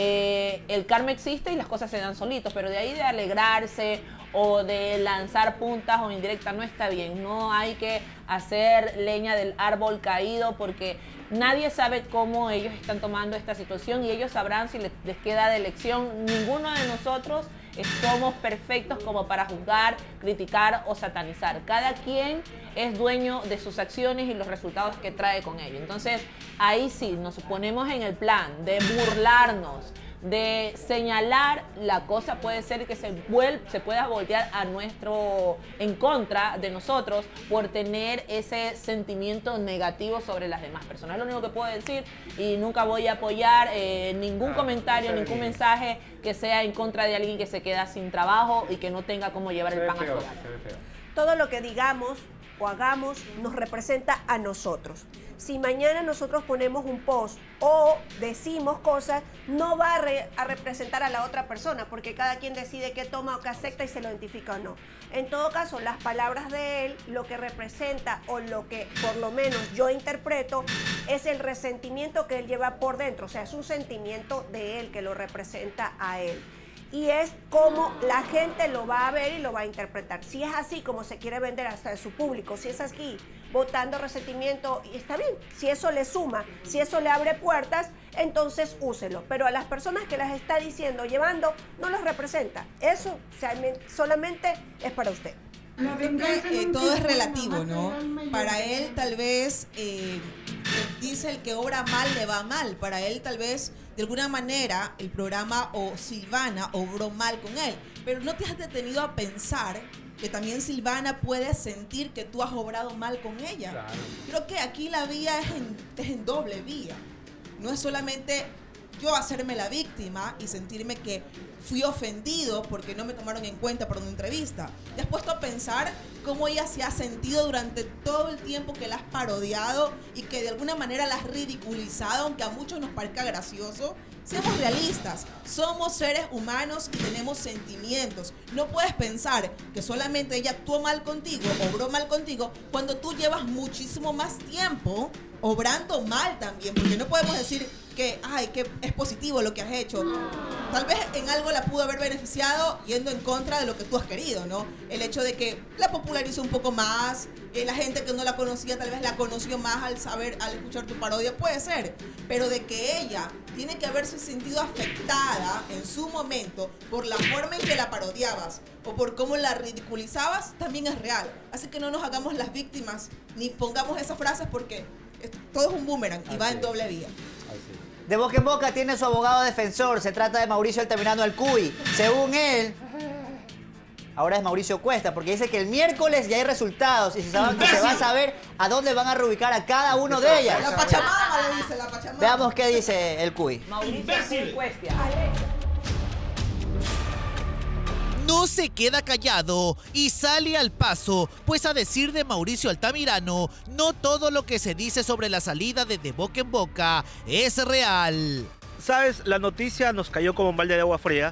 Eh, el karma existe y las cosas se dan solitos, pero de ahí de alegrarse o de lanzar puntas o indirectas no está bien. No hay que hacer leña del árbol caído porque nadie sabe cómo ellos están tomando esta situación y ellos sabrán si les, les queda de elección. Ninguno de nosotros somos perfectos como para juzgar, criticar o satanizar. Cada quien es dueño de sus acciones y los resultados que trae con ello. Entonces, ahí sí nos ponemos en el plan de burlarnos, de señalar, la cosa puede ser que se, vuel se pueda voltear a nuestro, en contra de nosotros por tener ese sentimiento negativo sobre las demás personas. Es lo único que puedo decir y nunca voy a apoyar eh, ningún comentario, ningún mensaje que sea en contra de alguien que se queda sin trabajo y que no tenga cómo llevar el pan a su hogar. Todo lo que digamos o hagamos nos representa a nosotros. Si mañana nosotros ponemos un post o decimos cosas, no va a, re, a representar a la otra persona, porque cada quien decide qué toma o qué acepta y se lo identifica o no. En todo caso, las palabras de él, lo que representa o lo que por lo menos yo interpreto, es el resentimiento que él lleva por dentro. O sea, es un sentimiento de él que lo representa a él. Y es como la gente lo va a ver y lo va a interpretar. Si es así como se quiere vender hasta de su público, si es aquí votando resentimiento, y está bien, si eso le suma, si eso le abre puertas, entonces úselo. Pero a las personas que las está diciendo, llevando, no los representa. Eso o sea, solamente es para usted. Yo creo que eh, todo es relativo, ¿no? Para él tal vez, eh, dice el que obra mal le va mal. Para él tal vez, de alguna manera, el programa o Silvana obró mal con él. Pero no te has detenido a pensar que también Silvana puede sentir que tú has obrado mal con ella. Claro. Creo que aquí la vía es en, es en doble vía. No es solamente yo hacerme la víctima y sentirme que fui ofendido porque no me tomaron en cuenta para una entrevista. ¿Te has puesto a pensar cómo ella se ha sentido durante todo el tiempo que la has parodiado y que de alguna manera la has ridiculizado, aunque a muchos nos parezca gracioso? Seamos realistas, somos seres humanos y tenemos sentimientos. No puedes pensar que solamente ella actuó mal contigo, obró mal contigo, cuando tú llevas muchísimo más tiempo obrando mal también, porque no podemos decir que, ay, que es positivo lo que has hecho. Tal vez en algo la pudo haber beneficiado yendo en contra de lo que tú has querido, ¿no? El hecho de que la popularizó un poco más, eh, la gente que no la conocía tal vez la conoció más al saber, al escuchar tu parodia, puede ser, pero de que ella tiene que haberse sentido afectada en su momento por la forma en que la parodiabas o por cómo la ridiculizabas, también es real. Así que no nos hagamos las víctimas ni pongamos esas frases porque todo es un boomerang y va en doble vía. De boca en boca tiene su abogado defensor. Se trata de Mauricio Altamirano El Cuy. Según él, ahora es Mauricio Cuesta, porque dice que el miércoles ya hay resultados y se, sabe, se va a saber a dónde van a reubicar a cada uno de ellas. La Pachamama le dice, la Pachamama. Veamos qué dice El Cuy. Mauricio Cuesta. No se queda callado y sale al paso, pues a decir de Mauricio Altamirano, no todo lo que se dice sobre la salida de De Boca en Boca es real. ¿Sabes? La noticia nos cayó como un balde de agua fría.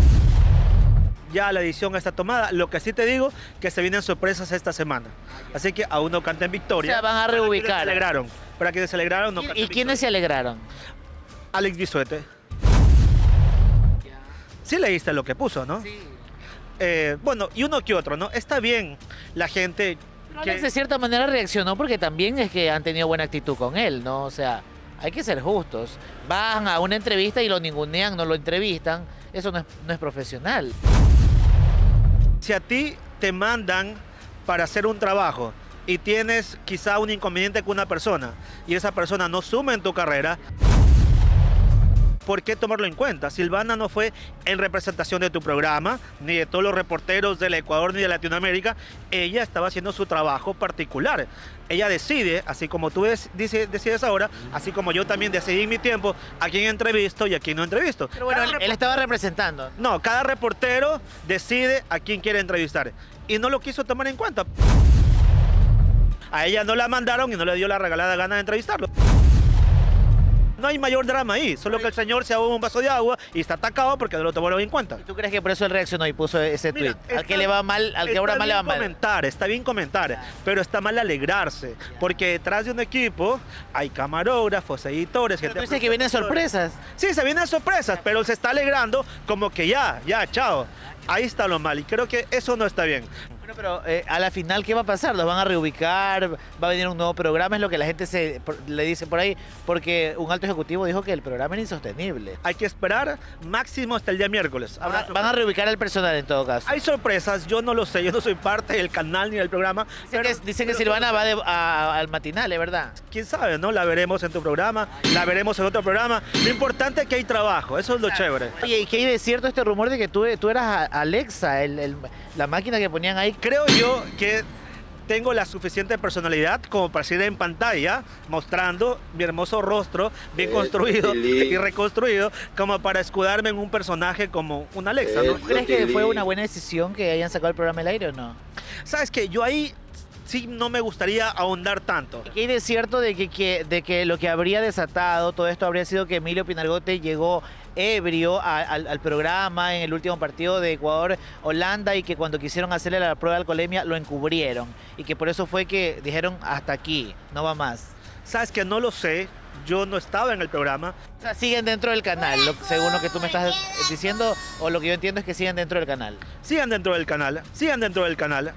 Ya la edición está tomada. Lo que sí te digo, que se vienen sorpresas esta semana. Así que aún no canten victoria. O sea, van a reubicar. Para quienes se alegraron. Para quienes se alegraron, no ¿Y, ¿y quiénes se alegraron? Alex Bisuete. Sí leíste lo que puso, ¿no? Sí. Eh, bueno, y uno que otro, ¿no? Está bien la gente que... Alex de cierta manera reaccionó porque también es que han tenido buena actitud con él, ¿no? O sea, hay que ser justos. Van a una entrevista y lo ningunean, no lo entrevistan. Eso no es, no es profesional. Si a ti te mandan para hacer un trabajo y tienes quizá un inconveniente con una persona y esa persona no suma en tu carrera, ¿por qué tomarlo en cuenta? Silvana no fue en representación de tu programa, ni de todos los reporteros del Ecuador ni de Latinoamérica. Ella estaba haciendo su trabajo particular. Ella decide, así como tú des, dice, decides ahora, así como yo también decidí en mi tiempo a quién entrevisto y a quién no entrevisto. Pero bueno, él, él estaba representando. No, cada reportero decide a quién quiere entrevistar. Y no lo quiso tomar en cuenta. A ella no la mandaron y no le dio la regalada gana de entrevistarlo. No hay mayor drama ahí, solo que el señor se ahogó un vaso de agua y está atacado porque no lo tomaron en cuenta. ¿Tú crees que por eso él reaccionó y puso ese tweet? Al que le va mal, al que ahora mal le va mal. Comentar, está bien comentar, pero está mal alegrarse, porque detrás de un equipo hay camarógrafos, editores. Pero tú dices que vienen sorpresas. Sí, se vienen sorpresas, pero se está alegrando como que ya, ya, chao. Ahí está lo mal y creo que eso no está bien. Bueno, pero eh, a la final, ¿qué va a pasar? ¿Los van a reubicar? ¿Va a venir un nuevo programa? Es lo que la gente se, por, le dice por ahí, porque un alto ejecutivo dijo que el programa era insostenible. Hay que esperar máximo hasta el día miércoles. Ahora, ¿van a reubicar al personal en todo caso? Hay sorpresas, yo no lo sé, yo no soy parte del canal ni del programa. Dicen pero, que, dicen que pero, Silvana va de, a, al matinal, ¿es verdad? Quién sabe, ¿no? La veremos en tu programa, la veremos en otro programa. Lo importante es que hay trabajo, eso es lo chévere. Oye, ¿y qué hay de cierto este rumor de que tú, tú eras Alexa, el, el, la máquina que ponían ahí? Creo yo que tengo la suficiente personalidad como para salir en pantalla mostrando mi hermoso rostro bien construido y reconstruido como para escudarme en un personaje como una Alexa, ¿no? ¿Crees que fue una buena decisión que hayan sacado el programa al aire o no? ¿Sabes qué? Yo ahí sí no me gustaría ahondar tanto. ¿Qué hay de cierto de que, que, de que lo que habría desatado todo esto habría sido que Emilio Pinargote llegó ebrio a, al, al programa en el último partido de Ecuador-Holanda y que cuando quisieron hacerle la prueba de alcoholemia lo encubrieron y que por eso fue que dijeron hasta aquí, no va más? ¿Sabes que no lo sé? Yo no estaba en el programa. O sea, siguen dentro del canal, lo, según lo que tú me estás diciendo, o lo que yo entiendo es que siguen dentro del canal. Sigan dentro del canal, sigan dentro del canal.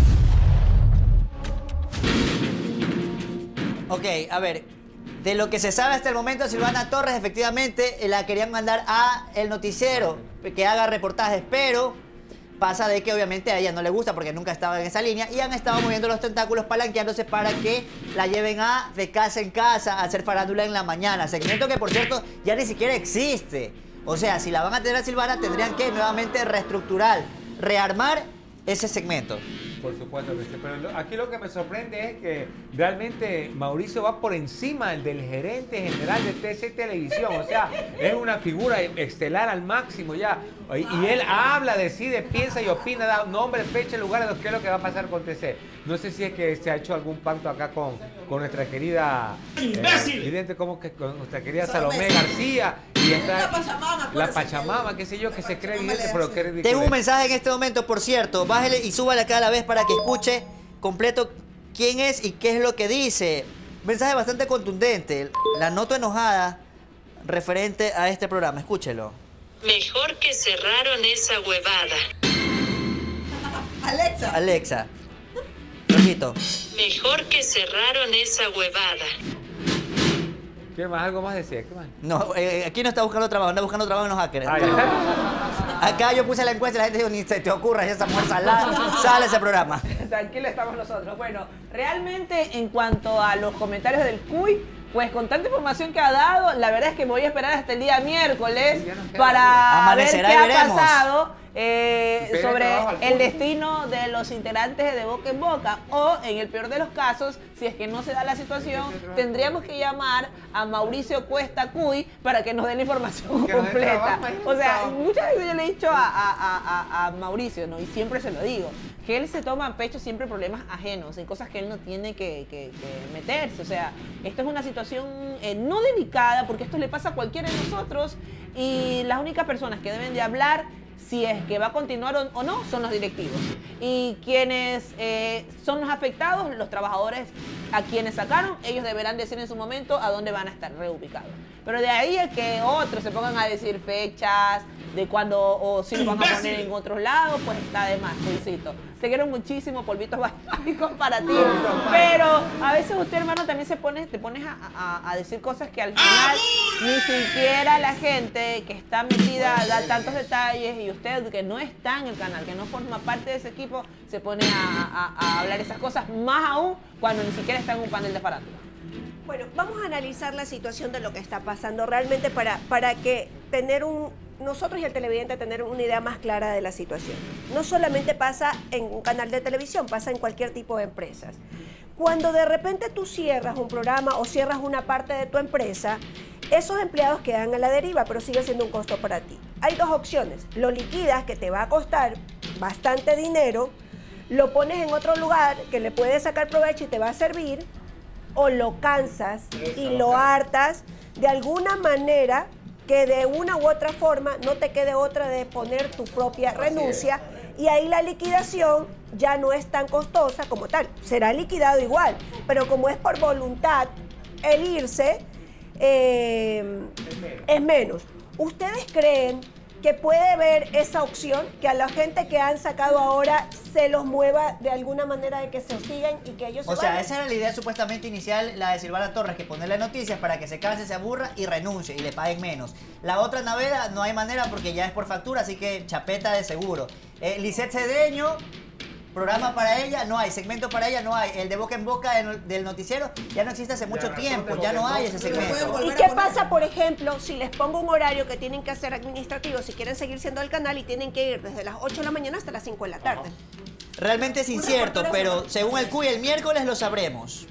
Ok, a ver, de lo que se sabe hasta el momento, Silvana Torres efectivamente la querían mandar a el noticiero que haga reportajes, pero pasa de que obviamente a ella no le gusta porque nunca estaba en esa línea y han estado moviendo los tentáculos palanqueándose para que la lleven a de casa en casa a hacer farándula en la mañana, segmento que por cierto ya ni siquiera existe. O sea, si la van a tener a Silvana tendrían que nuevamente reestructurar, rearmar ese segmento. Por supuesto que sí, pero lo, aquí lo que me sorprende es que realmente Mauricio va por encima del gerente general de T C Televisión, o sea, es una figura estelar al máximo ya, y, y él habla, decide, piensa y opina, da nombre, fecha, lugar de qué es lo que va a pasar con T C. No sé si es que se ha hecho algún pacto acá con, con nuestra querida, eh, como que con nuestra querida Salomé García, y está la Pachamama, la Pachamama, qué sé yo, que se cree evidente, pero qué ridículo. Tengo un mensaje en este momento, por cierto, bájale y súbale cada vez para que escuche completo quién es y qué es lo que dice. Un mensaje bastante contundente. La noto enojada referente a este programa. Escúchelo. Mejor que cerraron esa huevada. Alexa. Alexa. Repito. Mejor que cerraron esa huevada. ¿Qué más? ¿Algo más decía? ¿Qué más? No, eh, aquí no está buscando trabajo, anda buscando trabajo en los hackers. Ah, acá yo puse la encuesta y la gente dijo, ni se te ocurra, esa mujer sala, sale ese programa. Tranquila estamos nosotros. Bueno, realmente en cuanto a los comentarios del Cuy, pues con tanta información que ha dado, la verdad es que me voy a esperar hasta el día miércoles para ver qué ha pasado. Eh, sobre el destino de los integrantes de Boca en Boca, o en el peor de los casos, si es que no se da la situación, tendríamos que llamar a Mauricio Cuesta Cuy para que nos dé la información completa. O sea, muchas veces yo le he dicho a, a, a, a Mauricio, ¿no? Y siempre se lo digo, que él se toma a pecho siempre problemas ajenos, en cosas que él no tiene que, que, que meterse. O sea, esto es una situación eh, no delicada, porque esto le pasa a cualquiera de nosotros, y las únicas personas que deben de hablar si es que va a continuar o no son los directivos. Y quienes eh, son los afectados, los trabajadores a quienes sacaron, ellos deberán decir en su momento a dónde van a estar reubicados. Pero de ahí a que otros se pongan a decir fechas, de cuándo o si lo van a poner en otros lados, pues está de más, Luisito. Te quiero muchísimo, polvitos mágicos para ti. Pero a veces usted, hermano, también se pone, te pones a, a, a decir cosas que al final ni siquiera la gente que está metida da tantos detalles, y usted que no está en el canal, que no forma parte de ese equipo, se pone a, a, a hablar esas cosas, más aún cuando ni siquiera está en un panel de farándula. Bueno, vamos a analizar la situación de lo que está pasando realmente para, para que tener un, nosotros y el televidente tener una idea más clara de la situación. No solamente pasa en un canal de televisión, pasa en cualquier tipo de empresas. Cuando de repente tú cierras un programa o cierras una parte de tu empresa, esos empleados quedan a la deriva, pero sigue siendo un costo para ti. Hay dos opciones. Lo liquidas, que te va a costar bastante dinero, lo pones en otro lugar que le puedes sacar provecho y te va a servir, o lo cansas y lo hartas de alguna manera que de una u otra forma no te quede otra de poner tu propia renuncia, y ahí la liquidación ya no es tan costosa como tal. Será liquidado igual, pero como es por voluntad el irse, eh, es menos. ¿Ustedes creen que puede haber esa opción, que a la gente que han sacado ahora se los mueva de alguna manera de que se sigan y que ellos O se sea, vayan? esa era la idea supuestamente inicial, la de Silvana Torres, que ponerle noticias para que se canse, se aburra y renuncie y le paguen menos. La otra Naveda no hay manera porque ya es por factura, así que chapeta de seguro. Eh, Lisette Cedeño, programa para ella, no hay. Segmento para ella, no hay. El de boca en boca del, del noticiero ya no existe hace mucho tiempo, ya no hay ese segmento. ¿Y qué pasa, por ejemplo, si les pongo un horario que tienen que hacer administrativo, si quieren seguir siendo del canal y tienen que ir desde las ocho de la mañana hasta las cinco de la tarde? Realmente es incierto, pero según el Cuy, el miércoles lo sabremos.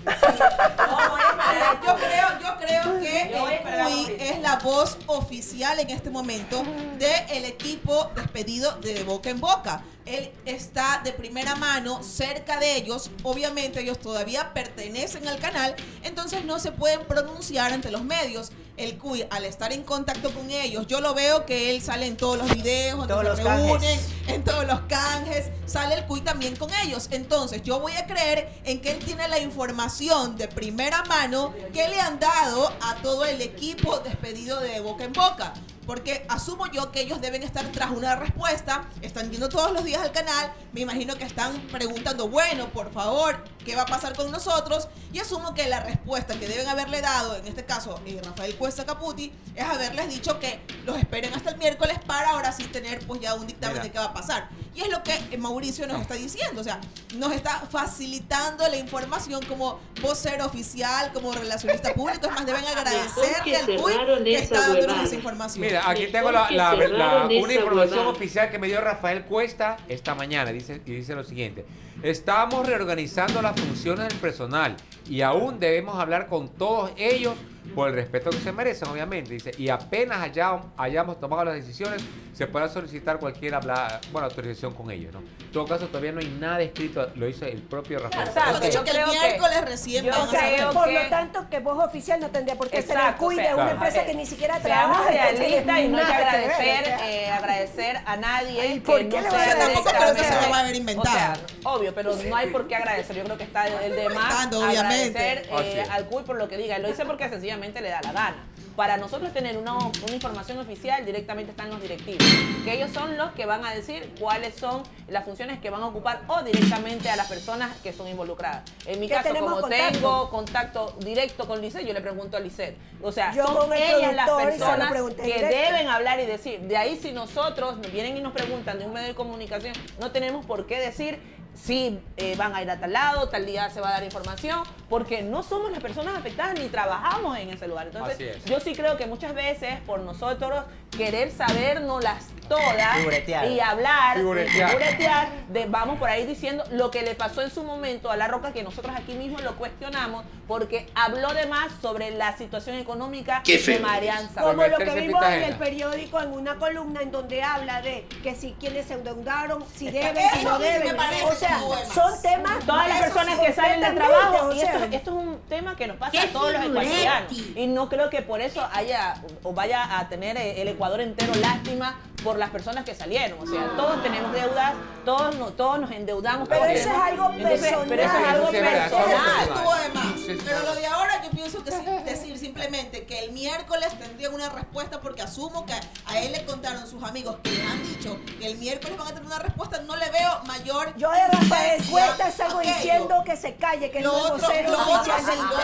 Yo creo, yo creo que el Cuy es la voz oficial en este momento del equipo despedido de, de Boca en Boca. Él está de primera mano cerca de ellos. Obviamente ellos todavía pertenecen al canal, entonces no se pueden pronunciar ante los medios. El Cuy, al estar en contacto con ellos, yo lo veo que él sale en todos los videos, donde todos se los reúnen, canjes. en todos los canjes, sale el Cuy también con ellos. Entonces yo voy a creer en que él tiene la información de primera mano que le han dado a todo el equipo despedido de Boca en Boca. Porque asumo yo que ellos deben estar tras una respuesta, están yendo todos los días al canal, me imagino que están preguntando, bueno, por favor, ¿qué va a pasar con nosotros? Y asumo que la respuesta que deben haberle dado, en este caso eh, Rafael Cuesta Caputi, es haberles dicho que los esperen hasta el miércoles para ahora sí tener pues ya un dictamen Mira. de qué va a pasar. Y es lo que eh, Mauricio nos está diciendo, o sea, nos está facilitando la información como vocero oficial, como relacionista público, es más, deben agradecerle al Cuy que está dándonos esa información. Mira, aquí tengo la, la, la, una información oficial que me dio Rafael Cuesta esta mañana, dice, y dice lo siguiente: estamos reorganizando las funciones del personal y aún debemos hablar con todos ellos por el respeto que se merecen, obviamente. Dice, y apenas haya, hayamos tomado las decisiones, se podrá solicitar cualquier habla, bueno, autorización con ellos, ¿no? En todo caso, todavía no hay nada escrito, lo hizo el propio Rafael. Exacto, yo creo que el miércoles recién yo vamos a ver. Por que- lo tanto, que voz oficial no tendría por qué ser el Exacto, Cuy o de sea, una claro. empresa que ni siquiera Seamos trabaja. realistas y no hay que Nada que ver, agradecer, o sea. eh, agradecer a nadie. Ay, que ¿por no qué le sea va a de agradecer? esta Creo que se manera. lo va a haber inventado. O sea, obvio, pero no hay por qué agradecer. Yo creo que está el de más Inventando, obviamente. agradecer Así eh, es. al Cuy por lo que diga. Él lo dice porque sencillamente le da la gana. Para nosotros tener una, una información oficial, directamente están los directivos, que ellos son los que van a decir cuáles son las funciones que van a ocupar o directamente a las personas que son involucradas. En mi Que caso, tenemos como contacto. tengo contacto directo con Lisette, yo le pregunto a Lisette. O sea, Yo son con el ellas las productor se lo personas pregunté que directo. deben hablar y decir. De ahí, si nosotros nos vienen y nos preguntan de un medio de comunicación, no tenemos por qué decir si eh, van a ir a tal lado, tal día se va a dar información, porque no somos las personas afectadas ni trabajamos en ese lugar. Entonces, Así es. yo sí creo que muchas veces por nosotros querer sabernoslas todas Figuretear. y hablar, Figuretear. figuretear, de, vamos por ahí diciendo lo que le pasó en su momento a La Roca, que nosotros aquí mismo lo cuestionamos, porque habló de más sobre la situación económica Qué de feo. Marianza. Como lo meterse que en vimos pita en el ajena. periódico en una columna en donde habla de que si quienes se endeudaron, si deben, si Eso no sí me deben. parece O sea, como bueno. son temas. Todas las eso personas que salen del completamente, trabajo, o y sea. esto, esto es un tema que nos pasa ¡Qué a todos los figuretti! ecuatorianos. Y no creo que por eso haya o vaya a tener eh, el Ecuador entero lástima por las personas que salieron. O sea, todos tenemos deudas, todos, no, todos nos endeudamos. Pero todos eso es tenemos- algo Entonces, personal. Pero eso es algo Eso sí es verdad, eso es personal. personal. Estuvo de más. Sí, sí, Pero sí. lo de ahora yo pienso que sí, decir simplemente que el miércoles tendrían una respuesta, porque asumo que a él le contaron sus amigos que les han dicho que el miércoles van a tener una respuesta. No le veo mayor Yo de Rafael incidencia Cuesta salgo a aquello. diciendo que se calle, que Lo no es otro- vocero lo oficial otro del, sí, lo del otro sí me canal.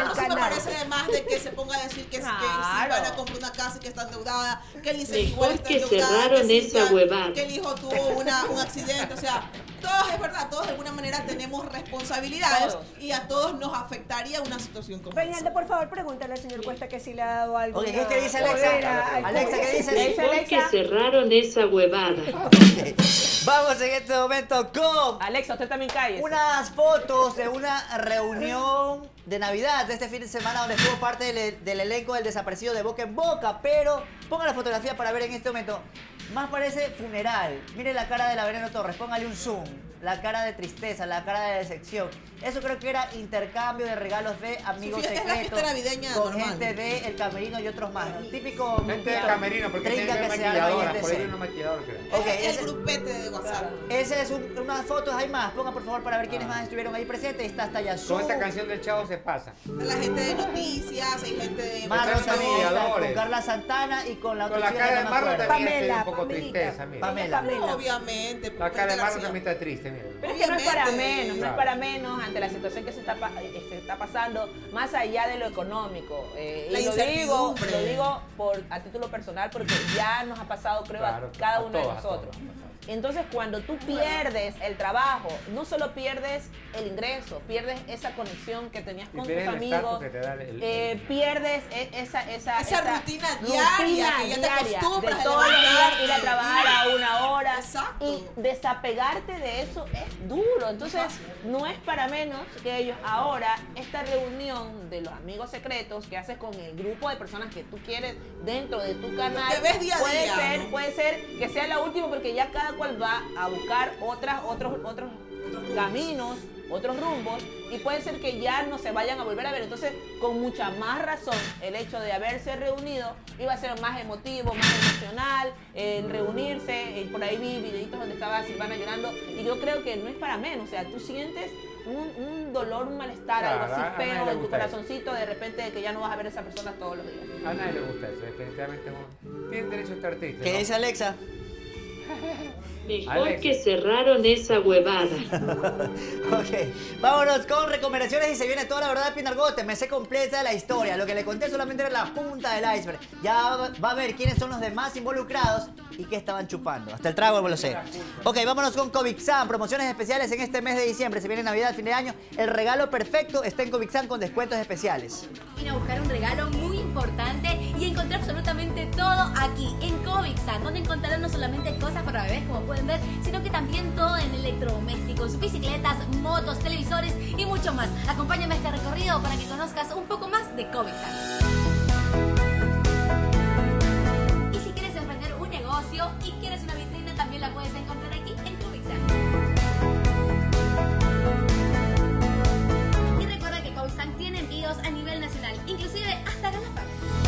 parece además de que se ponga a decir que, claro. que Silvana compró una casa y que está endeudada, que el Mejor está que endeudada, cerraron que, esa huevada. que el hijo tuvo una, un accidente, o sea, todos, es verdad, todos de alguna manera tenemos responsabilidades todos. Y a todos nos afectaría una situación como Reinaldo, por favor, pregúntale al señor Cuesta que si le ha dado algo. Oye, ¿qué dice Alexa? Alexa, ¿qué dice? Mejor que cerraron esa huevada. Okay. Vamos en este momento con... Alexa, usted también cae. Unas fotos de una reunión de Navidad de este fin de semana donde estuvo parte del, del elenco del desaparecido de Boca en Boca, pero ponga la fotografía para ver en este momento. Más parece funeral. Mire la cara de la Veneno Torres, póngale un zoom. La cara de tristeza, la cara de decepción. Eso creo que era intercambio de regalos de amigos Sofía, secretos. es la fiesta navideña con normal. gente de El Camerino y otros más. Típico gente del Camerino, porque tiene que se maquilladora, por ahí una maquilladora, creo. Okay, el ese, grupete de WhatsApp. Ese es un, unas fotos, hay más. Ponga por favor para ver quiénes Ah. más estuvieron ahí presentes. Está hasta Yazú. Con esta canción del Chavo se pasa. La gente de noticias, hay gente de... Marlon también está con Carla Santana y con la Con otra la cara de Marlon también Pamela, está un poco Pamelita. tristeza, mira. Pamela. Pamela. Obviamente. La cara de Marlon también está triste, mira. Pero es que no es para Obviamente. menos, no Claro. es para menos ante la situación que se está, pa- eh, se está pasando, más allá de lo económico. Eh, La y lo digo, incertidumbre. lo digo por, a título personal porque ya nos ha pasado, creo, Claro, a cada a uno todos, de a nosotros. todos, a todos. Entonces, cuando tú pierdes el trabajo, no solo pierdes el ingreso, pierdes esa conexión que tenías Y con tus pierdes el amigos, estatus que te da el- el- eh, pierdes e- esa, esa, Esa rutina diaria, que ya te diaria acostumbras de a todos los días levantarte. ir a trabajar a una hora. Exacto. Y desapegarte de eso es duro. Entonces, no es para menos que ellos ahora, esta reunión de los amigos secretos que haces con el grupo de personas que tú quieres dentro de tu canal, que ves día a puede día, ser, ¿no? puede ser que sea la última porque ya cada cual va a buscar otras, otros, otros caminos, otros rumbos, y puede ser que ya no se vayan a volver a ver. Entonces, con mucha más razón, el hecho de haberse reunido iba a ser más emotivo, más emocional, el reunirse. eh, Por ahí vi videitos donde estaba Silvana llorando, y yo creo que no es para menos. O sea, tú sientes un, un dolor, un malestar, Claro, algo así a- a nadie feo le en tu gusta eso. corazoncito, de repente de que ya no vas a ver a esa persona todos los días. A nadie le gusta eso, definitivamente. no. Tienen derecho a estar tristes. ¿Qué ¿no? dice Alexa? Mejor Alexa. que cerraron esa huevada. Ok, vámonos con recomendaciones y se viene toda la verdad de Pinargote. Me sé completa la historia. Lo que le conté solamente era la punta del iceberg. Ya va va a ver quiénes son los demás involucrados y qué estaban chupando. Hasta el trago me lo sé. Ok, vámonos con Covixan. Promociones especiales en este mes de diciembre. Se viene Navidad, fin de año. El regalo perfecto está en Covixan con descuentos especiales. Ir a buscar un regalo muy importante y encontrar absolutamente todo aquí en Covixan, donde encontrarán no solamente cosas para bebés como pueden ver, sino que también todo en electrodomésticos, bicicletas, motos, televisores y mucho más. Acompáñame a este recorrido para que conozcas un poco más de Covixan. Y si quieres emprender un negocio y quieres una vitrina, también la puedes encontrar aquí en Covixan. Y recuerda que Covixan tiene envíos a nivel nacional, inclusive hasta Galapagos.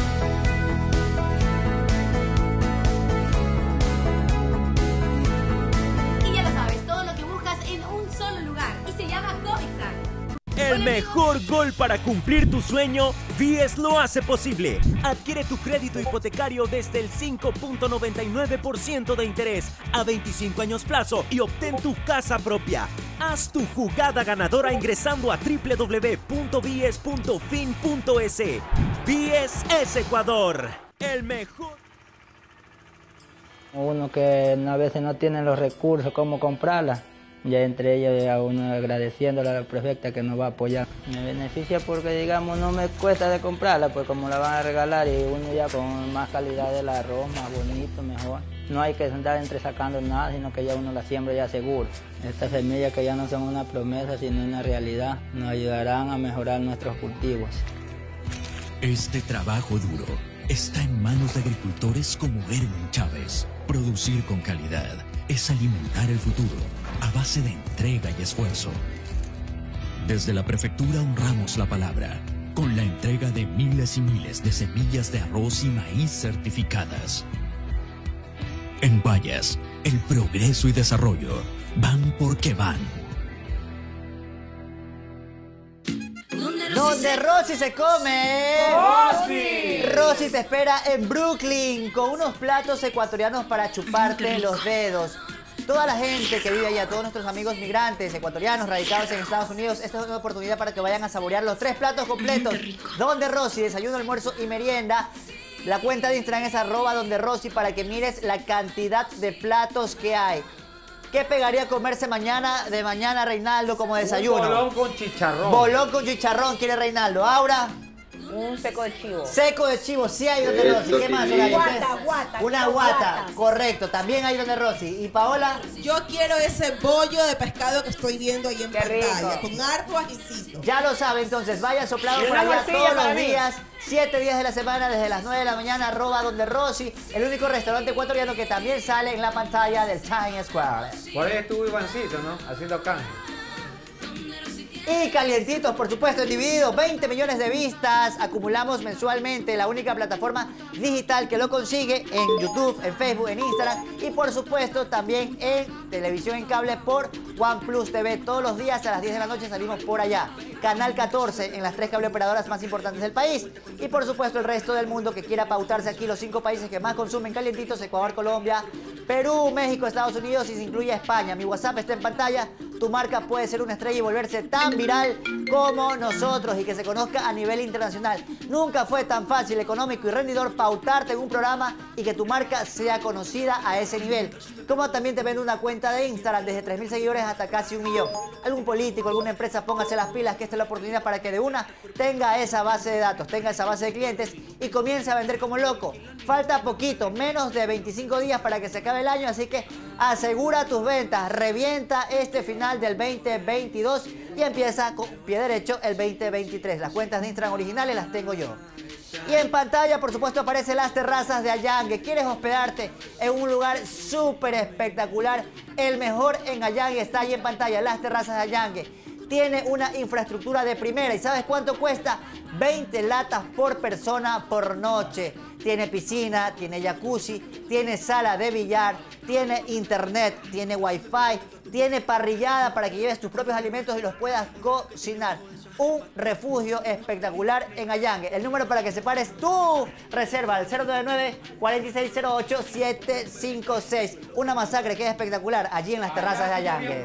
Y ya lo sabes, todo lo que buscas en un solo lugar y se llama Covixan. El mejor gol para cumplir tu sueño, Vies lo hace posible. Adquiere tu crédito hipotecario desde el cinco punto noventa y nueve por ciento de interés a veinticinco años plazo y obtén tu casa propia. Haz tu jugada ganadora ingresando a doble u doble u doble u punto vies punto fin punto es. Vies es Ecuador, el mejor. Uno que a veces no tiene los recursos, cómo comprarla. Ya entre ellos a uno agradeciéndole a la prefecta que nos va a apoyar. Me beneficia porque, digamos, no me cuesta de comprarla, pues como la van a regalar y uno ya con más calidad del arroz, más bonito, mejor. No hay que andar entresacando nada, sino que ya uno la siembra ya seguro. Estas semillas que ya no son una promesa, sino una realidad, nos ayudarán a mejorar nuestros cultivos. Este trabajo duro está en manos de agricultores como Herman Chávez. Producir con calidad es alimentar el futuro a base de entrega y esfuerzo. Desde la prefectura honramos la palabra con la entrega de miles y miles de semillas de arroz y maíz certificadas. En Guayas, el progreso y desarrollo van porque van. Donde Rosy se come. ¡Rosy! Rosy te espera en Brooklyn con unos platos ecuatorianos para chuparte los dedos. Toda la gente que vive allá, todos nuestros amigos migrantes, ecuatorianos, radicados en Estados Unidos, esta es una oportunidad para que vayan a saborear los tres platos completos. Donde Rosy, desayuno, almuerzo y merienda. La cuenta de Instagram es arroba donde Rosy para que mires la cantidad de platos que hay. ¿Qué pegaría comerse mañana de mañana, Reinaldo, como desayuno? Un bolón con chicharrón. Bolón con chicharrón, quiere Reinaldo. Aura. Un seco de chivo. Seco de chivo, sí hay donde Rosy. ¿Qué más? Una guata, guata. Una guata, correcto. También hay donde Rosy. ¿Y Paola? Yo quiero ese bollo de pescado que estoy viendo ahí en Qué pantalla, rico. con harto ajicito. Ya lo sabe, entonces, vaya soplado Y por una allá morcilla todos para los mí. días, siete días de la semana, desde las nueve de la mañana, arroba donde Rosy, el único restaurante ecuatoriano que también sale en la pantalla del Times Square. Por ahí estuvo Ivancito, ¿no? Haciendo canje. Y calientitos, por supuesto, divididos, veinte millones de vistas, acumulamos mensualmente, la única plataforma digital que lo consigue en YouTube, en Facebook, en Instagram y por supuesto también en televisión en cable por OnePlus T V. Todos los días a las diez de la noche salimos por allá. Canal catorce en las tres cable operadoras más importantes del país. Y por supuesto el resto del mundo que quiera pautarse aquí, los cinco países que más consumen calientitos: Ecuador, Colombia, Perú, México, Estados Unidos y se incluye España. Mi WhatsApp está en pantalla. Tu marca puede ser una estrella y volverse tan viral como nosotros y que se conozca a nivel internacional. Nunca fue tan fácil, económico y rendidor pautarte en un programa y que tu marca sea conocida a ese nivel. Como también te vende una cuenta de Instagram desde tres mil seguidores hasta casi un millón. Algún político, alguna empresa, póngase las pilas, que esta es la oportunidad para que de una tenga esa base de datos, tenga esa base de clientes y comience a vender como loco. Falta poquito, menos de veinticinco días para que se acabe el año, así que asegura tus ventas, revienta este final del veinte veintidós y empieza con pie derecho el veinte veintitrés. Las cuentas de Instagram originales las tengo yo. Y en pantalla, por supuesto, aparecen las terrazas de Allangue. ¿Quieres hospedarte en un lugar súper espectacular? El mejor en Allangue está ahí en pantalla, las terrazas de Allangue. Tiene una infraestructura de primera. ¿Y sabes cuánto cuesta? veinte latas por persona por noche. Tiene piscina, tiene jacuzzi, tiene sala de billar, tiene internet, tiene wifi, tiene parrillada para que lleves tus propios alimentos y los puedas cocinar. Un refugio espectacular en Allangue. El número para que separes tu reserva al cero nueve nueve, cuatro seis cero ocho, siete cinco seis. Una masacre que es espectacular allí en las terrazas de Allangue.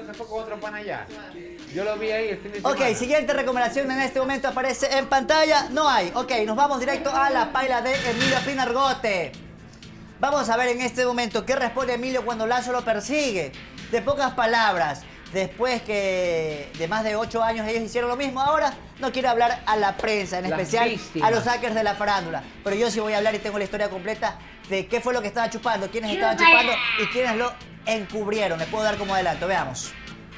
Yo lo vi ahí el fin de semana. Ok, siguiente recomendación en este momento aparece en pantalla. No hay. Ok, nos vamos directo a la paila de Emilio Pinargote. Vamos a ver en este momento qué responde Emilio cuando Lazo lo persigue. De pocas palabras, después que de más de ocho años ellos hicieron lo mismo, ahora no quiere hablar a la prensa, en Las especial víctimas. a los hackers de la farándula. Pero yo sí voy a hablar y tengo la historia completa de qué fue lo que estaba chupando, quiénes estaban chupando y quiénes lo encubrieron. Les puedo dar como adelanto, veamos.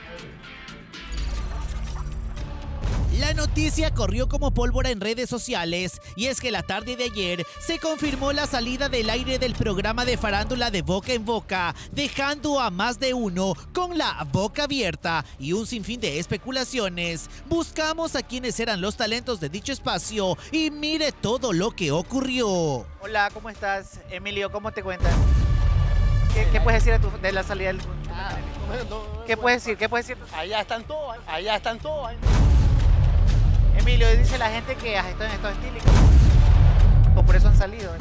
La noticia corrió como pólvora en redes sociales y es que la tarde de ayer se confirmó la salida del aire del programa de farándula de Boca en Boca, dejando a más de uno con la boca abierta y un sinfín de especulaciones. Buscamos a quienes eran los talentos de dicho espacio y mire todo lo que ocurrió. Hola, ¿cómo estás? Emilio, ¿cómo te cuentas? ¿Qué, qué puedes decir de, tu- de la salida del... ¿Qué puedes decir? ¿Qué puedes decir? Allá están todos, allá están todos. Emilio, dice la gente que ah, esto, esto es estílico. O por eso han salido. ¿eh?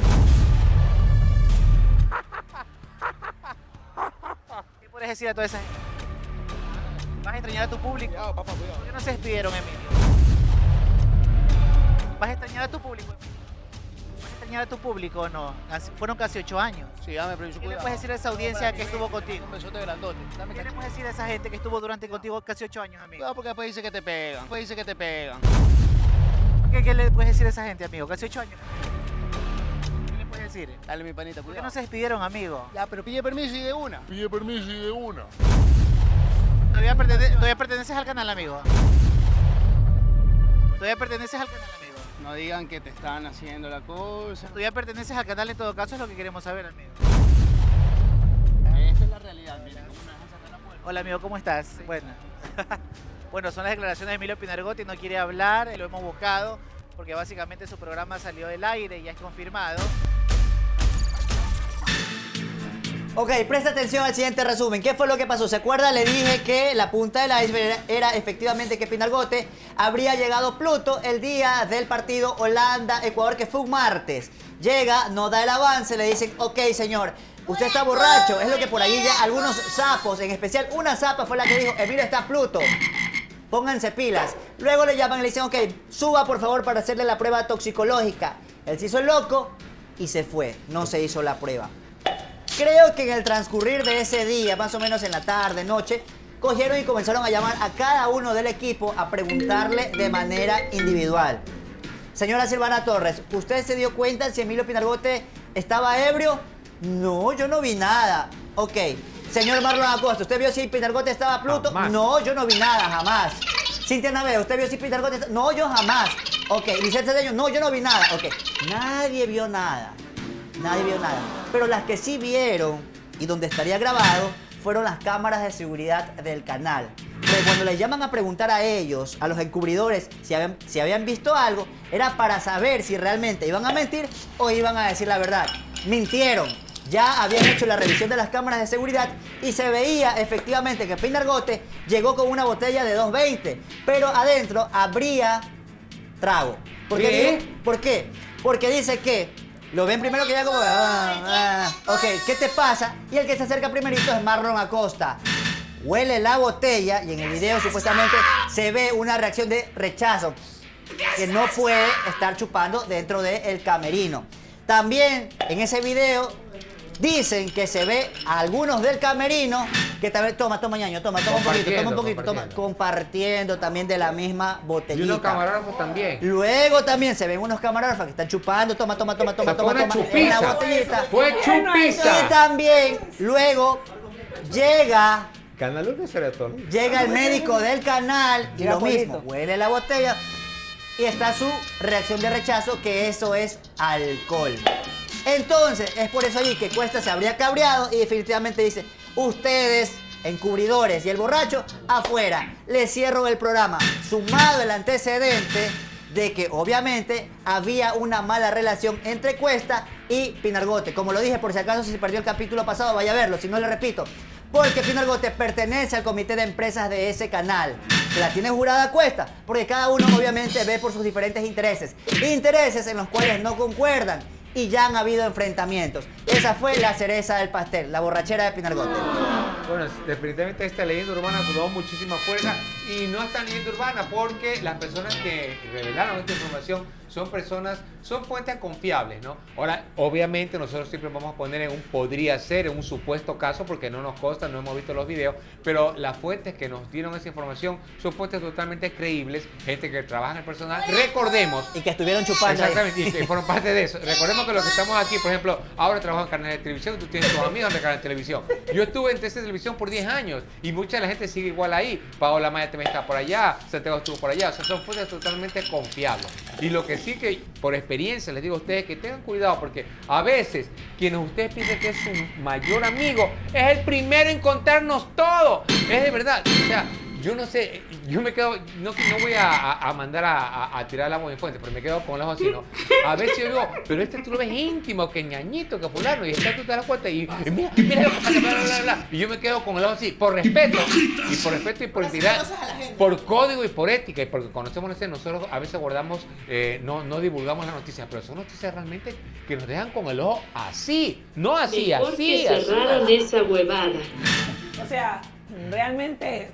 ¿Qué puedes decir a toda esa gente? ¿Vas a extrañar a tu público? ¿Por qué no se despidieron, Emilio? ¿Vas a extrañar a tu público, Emilio? ¿Vas a extrañar a tu público o no? Casi- Fueron casi ocho años. Sí, dame, pero ¿Qué le puedes decir a esa audiencia que estuvo contigo? ¿Qué le puedes decir a esa gente que estuvo durante contigo casi ocho años, amigo? Cuidado porque después dice que te pegan. Después dice que te pegan. ¿Qué, qué le puedes decir a esa gente, amigo? Casi ocho años. ¿Qué le puedes decir? Dale, mi panita, ¿Por qué cuidado. no se despidieron, amigo? Ya, pero pide permiso y de una. Pide permiso y de una. ¿Todavía, pertene- todavía perteneces al canal, amigo? ¿Todavía perteneces al canal, amigo? No digan que te están haciendo la cosa. ¿Todavía perteneces al canal en todo caso? Es lo que queremos saber, amigo. Esta es la realidad, mira. ¿Cómo me dejan sacar la puerta? Hola, amigo, ¿cómo estás? Bueno. Bueno, son las declaraciones de Emilio Pinargote, no quiere hablar, lo hemos buscado, porque básicamente su programa salió del aire y ya es confirmado. Ok, presta atención al siguiente resumen. ¿Qué fue lo que pasó? ¿Se acuerda? Le dije que la punta del iceberg era, era efectivamente que Pinargote habría llegado Pluto el día del partido Holanda-Ecuador, que fue un martes. Llega, no da el avance, le dicen, ok, señor, usted está borracho. Es lo que por ahí ya algunos sapos, en especial una zapa fue la que dijo, Emilio está Pluto. Pónganse pilas. Luego le llaman y le dicen, ok, suba por favor para hacerle la prueba toxicológica. Él se hizo el loco y se fue. No se hizo la prueba. Creo que en el transcurrir de ese día, más o menos en la tarde, noche, cogieron y comenzaron a llamar a cada uno del equipo a preguntarle de manera individual. Señora Silvana Torres, ¿usted se dio cuenta si Emilio Pinargote estaba ebrio? No, yo no vi nada. Ok. Señor Marlon Acosta, ¿usted vio si Pinargote estaba Pluto? Jamás. No, yo no vi nada, jamás. Cintia Naveda, ¿usted vio si Pinargote estaba...? No, yo jamás. Ok. Vicente Cedeño, no, yo no vi nada. Ok. Nadie vio nada. Nadie vio nada. Pero las que sí vieron, y donde estaría grabado, fueron las cámaras de seguridad del canal. Pero cuando les llaman a preguntar a ellos, a los encubridores, si habían, si habían visto algo, era para saber si realmente iban a mentir o iban a decir la verdad. Mintieron. Ya habían hecho la revisión de las cámaras de seguridad y se veía efectivamente que Pinargote llegó con una botella de dos veinte, pero adentro habría trago. ¿Por qué? ¿Qué? ¿Por qué? Porque dice que lo ven primero que ya como... Ah, ah, ok, ¿qué te pasa? Y el que se acerca primerito es Marlon Acosta. Huele la botella y en el video supuestamente se ve una reacción de rechazo, que no puede estar chupando dentro del camerino. También en ese video dicen que se ve a algunos del camerino que también, toma, toma, ñaño, toma, toma un poquito, toma un poquito, toma, compartiendo también de la misma botellita. Y unos camarógrafos también. Luego también se ven unos camarógrafos que están chupando, toma, toma, toma, toma, toma, toma, toma, en la botellita. Fue chupiza. Y también, luego, llega... Canal uno Seratón. Llega el médico del canal y lo mismo, huele la botella y está su reacción de rechazo, que eso es alcohol. Entonces, es por eso allí que Cuesta se habría cabreado y definitivamente dice, ustedes, encubridores y el borracho, afuera. Les cierro el programa. Sumado el antecedente de que obviamente había una mala relación entre Cuesta y Pinargote. Como lo dije, por si acaso si se perdió el capítulo pasado, vaya a verlo, si no le repito. Porque Pinargote pertenece al comité de empresas de ese canal. Se la tiene jurada Cuesta, porque cada uno obviamente ve por sus diferentes intereses. Intereses en los cuales no concuerdan. Y ya han habido enfrentamientos. Esa fue la cereza del pastel, la borrachera de Pinargote. Bueno, definitivamente esta leyenda urbana tomó muchísima fuerza y no es tan leyenda urbana porque las personas que revelaron esta información son personas, son fuentes confiables, ¿no? Ahora, obviamente nosotros siempre vamos a poner en un podría ser, en un supuesto caso, porque no nos consta, no hemos visto los videos, pero las fuentes que nos dieron esa información son fuentes totalmente creíbles, gente que trabaja en el personal. Recordemos. Y que estuvieron chupando. Exactamente, y que fueron parte de eso. Recordemos que los que estamos aquí, por ejemplo, ahora trabajo en canales de televisión, tú tienes tus amigos en el canal de televisión. Yo estuve en T C Televisión por diez años y mucha de la gente sigue igual ahí. Paola Maya también está por allá, Santiago estuvo por allá, o sea, son fuentes totalmente confiables. Y lo que sí que, por experiencia, les digo a ustedes que tengan cuidado porque a veces quienes ustedes piensan que es su mayor amigo es el primero en contarnos todo. Es de verdad, o sea, yo no sé, yo me quedo, no, no voy a, a mandar a, a, a tirar el agua en fuente, pero me quedo con el ojo así, ¿no? A ver si yo digo, pero este tú lo ves íntimo, que ñañito, que fulano, y está tú te das cuenta y, y mira, mira lo que pasa, bla, bla, bla. Y yo me quedo con el ojo así, por respeto, y por respeto y por integridad, por código y por ética, y porque conocemos la escena, nosotros a veces guardamos, eh, no, no divulgamos las noticias, pero son noticias realmente que nos dejan con el ojo así, no así, Mejor así, que así. cerraron así. esa huevada. O sea, realmente...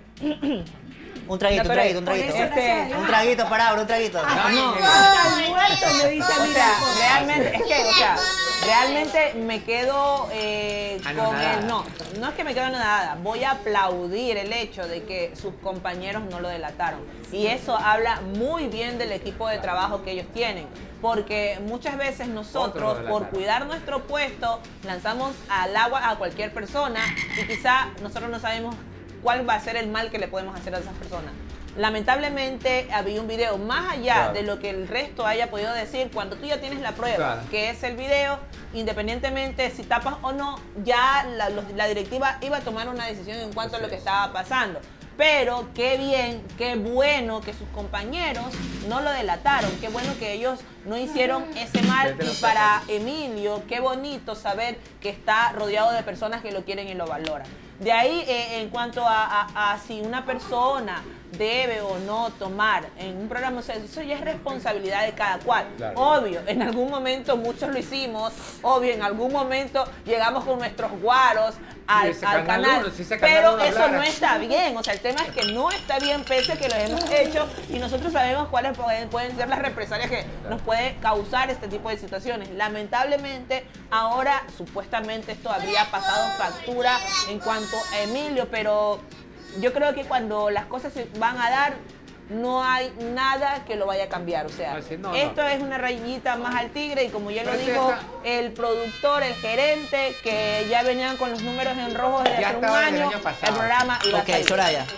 Un traguito, un traguito, un traguito. Este, un traguito para ahora, un traguito. Ah, no. Está muerto, me dice a O mí. sea, realmente, es que, o sea, realmente me quedo eh, con Anonadada. el, no, no es que me quedo anonadada, voy a aplaudir el hecho de que sus compañeros no lo delataron. Y eso habla muy bien del equipo de trabajo que ellos tienen. Porque muchas veces nosotros, por cuidar nuestro puesto, lanzamos al agua a cualquier persona y quizá nosotros no sabemos cuál va a ser el mal que le podemos hacer a esas personas. Lamentablemente había un video más allá Claro. de lo que el resto haya podido decir. Cuando tú ya tienes la prueba, Claro. que es el video, independientemente si tapas o no, ya la, los- la directiva iba a tomar una decisión en cuanto a lo que estaba pasando. Pero qué bien, qué bueno que sus compañeros no lo delataron, qué bueno que ellos no hicieron ese mal. Y para Emilio, qué bonito saber que está rodeado de personas que lo quieren y lo valoran. De ahí, eh, en cuanto a, a- a si una persona debe o no tomar en un programa, o sea, eso ya es responsabilidad de cada cual. Claro. Obvio, en algún momento muchos lo hicimos, obvio, en algún momento llegamos con nuestros guaros al, ese al canal canal, uno, si ese canal pero uno eso hablara. no está bien, o sea, el tema es que no está bien pese a que lo hemos hecho y nosotros sabemos cuáles pueden, pueden ser las represalias que nos puede causar este tipo de situaciones. Lamentablemente, ahora supuestamente esto habría pasado factura en cuanto a Emilio, pero yo creo que cuando las cosas se van a dar, no hay nada que lo vaya a cambiar. O sea, Así, no, esto no. es una rayita más al tigre y como ya lo Pero es que dijo está- el productor, el gerente, que ya venían con los números en rojo desde Ya hace un estaba desde el año, año pasado. el programa iba a Ok, salir. Soraya.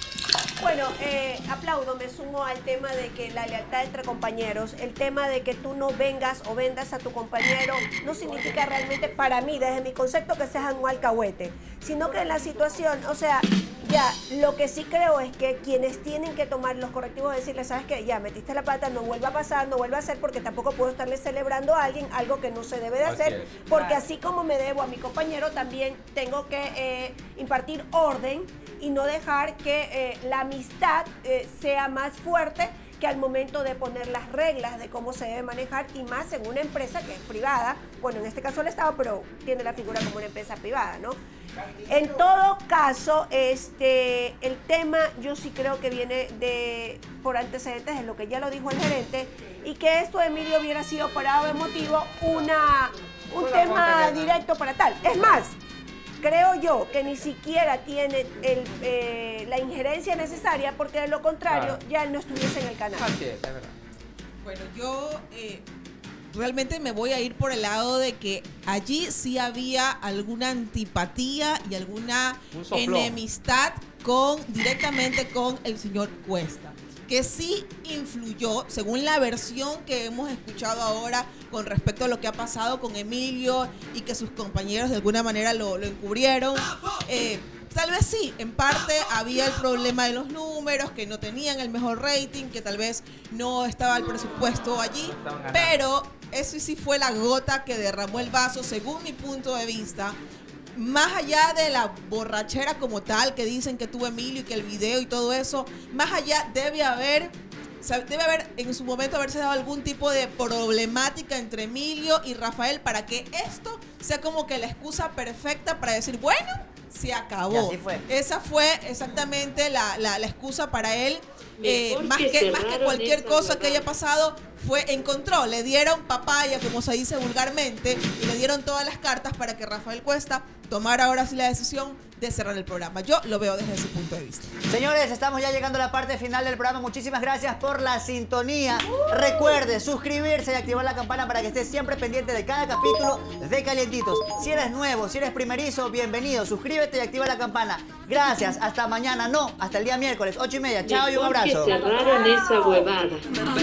Bueno, eh, aplaudo, me sumo al tema de que la lealtad entre compañeros, el tema de que tú no vengas o vendas a tu compañero, no significa realmente para mí, desde mi concepto, que seas un alcahuete, sino que en la situación, o sea, ya, lo que sí creo es que quienes tienen que tomar los correctivos es decirle, ¿sabes qué? Ya, metiste la pata, no vuelva a pasar, no vuelva a hacer, porque tampoco puedo estarle celebrando a alguien algo que no se debe de Así hacer, es. porque Claro. así como me debo a mi compañero, también tengo que eh, impartir orden y no dejar que eh, la amistad eh, sea más fuerte que al momento de poner las reglas de cómo se debe manejar, y más en una empresa que es privada, bueno, en este caso el Estado, pero tiene la figura como una empresa privada, ¿no? En todo caso, este, el tema yo sí creo que viene de por antecedentes de lo que ya lo dijo el gerente, y que esto de Emilio hubiera sido parado de motivo una, un Una tema contenida. directo para tal. Es más, creo yo que ni siquiera tiene el, eh, la injerencia necesaria, porque de lo contrario Claro. ya él no estuviese en el canal. Así es, es verdad. Bueno, yo eh, realmente me voy a ir por el lado de que allí sí había alguna antipatía y alguna Un soplón. enemistad con, directamente con el señor Cuesta, que sí influyó, según la versión que hemos escuchado ahora con respecto a lo que ha pasado con Emilio y que sus compañeros de alguna manera lo, lo encubrieron. Eh, tal vez sí, en parte había el problema de los números, que no tenían el mejor rating, que tal vez no estaba el presupuesto allí, pero eso sí fue la gota que derramó el vaso, según mi punto de vista. Más allá de la borrachera como tal, que dicen que tuvo Emilio y que el video y todo eso, más allá debe haber, o sea, debe haber en su momento haberse dado algún tipo de problemática entre Emilio y Rafael para que esto sea como que la excusa perfecta para decir, bueno, se acabó. Y así fue. Esa fue exactamente la, la, la excusa para él. Eh, Mejor más, que que, más que cerraron cualquier esa cosa que huevada. haya pasado, fue encontró, le dieron papaya, como se dice vulgarmente, y le dieron todas las cartas para que Rafael Cuesta tomara ahora sí la decisión de cerrar el programa. Yo lo veo desde ese punto de vista. Señores, estamos ya llegando a la parte final del programa. Muchísimas gracias por la sintonía. Recuerde suscribirse y activar la campana para que estés siempre pendiente de cada capítulo de Calientitos. Si eres nuevo, si eres primerizo, bienvenido. Suscríbete y activa la campana. Gracias. Hasta mañana. No, hasta el día miércoles, ocho y media. Chao y un Mejor abrazo. que cerraron esa huevada.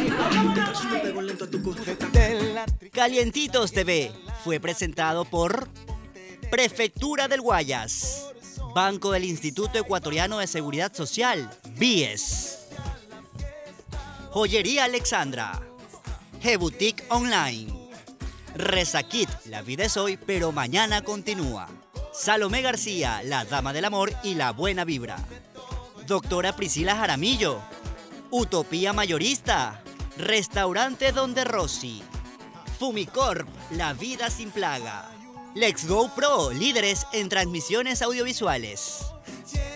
Calientitos T V fue presentado por Prefectura del Guayas, Banco del Instituto Ecuatoriano de Seguridad Social, B I E S, Joyería Alexandra, G-Boutique Online, Rezakit, la vida es hoy, pero mañana continúa, Salomé García, la dama del amor y la buena vibra, Doctora Priscila Jaramillo, Utopía Mayorista, Restaurante Donde Rossi, Fumicorp, la vida sin plaga, Let's Go Pro, líderes en transmisiones audiovisuales.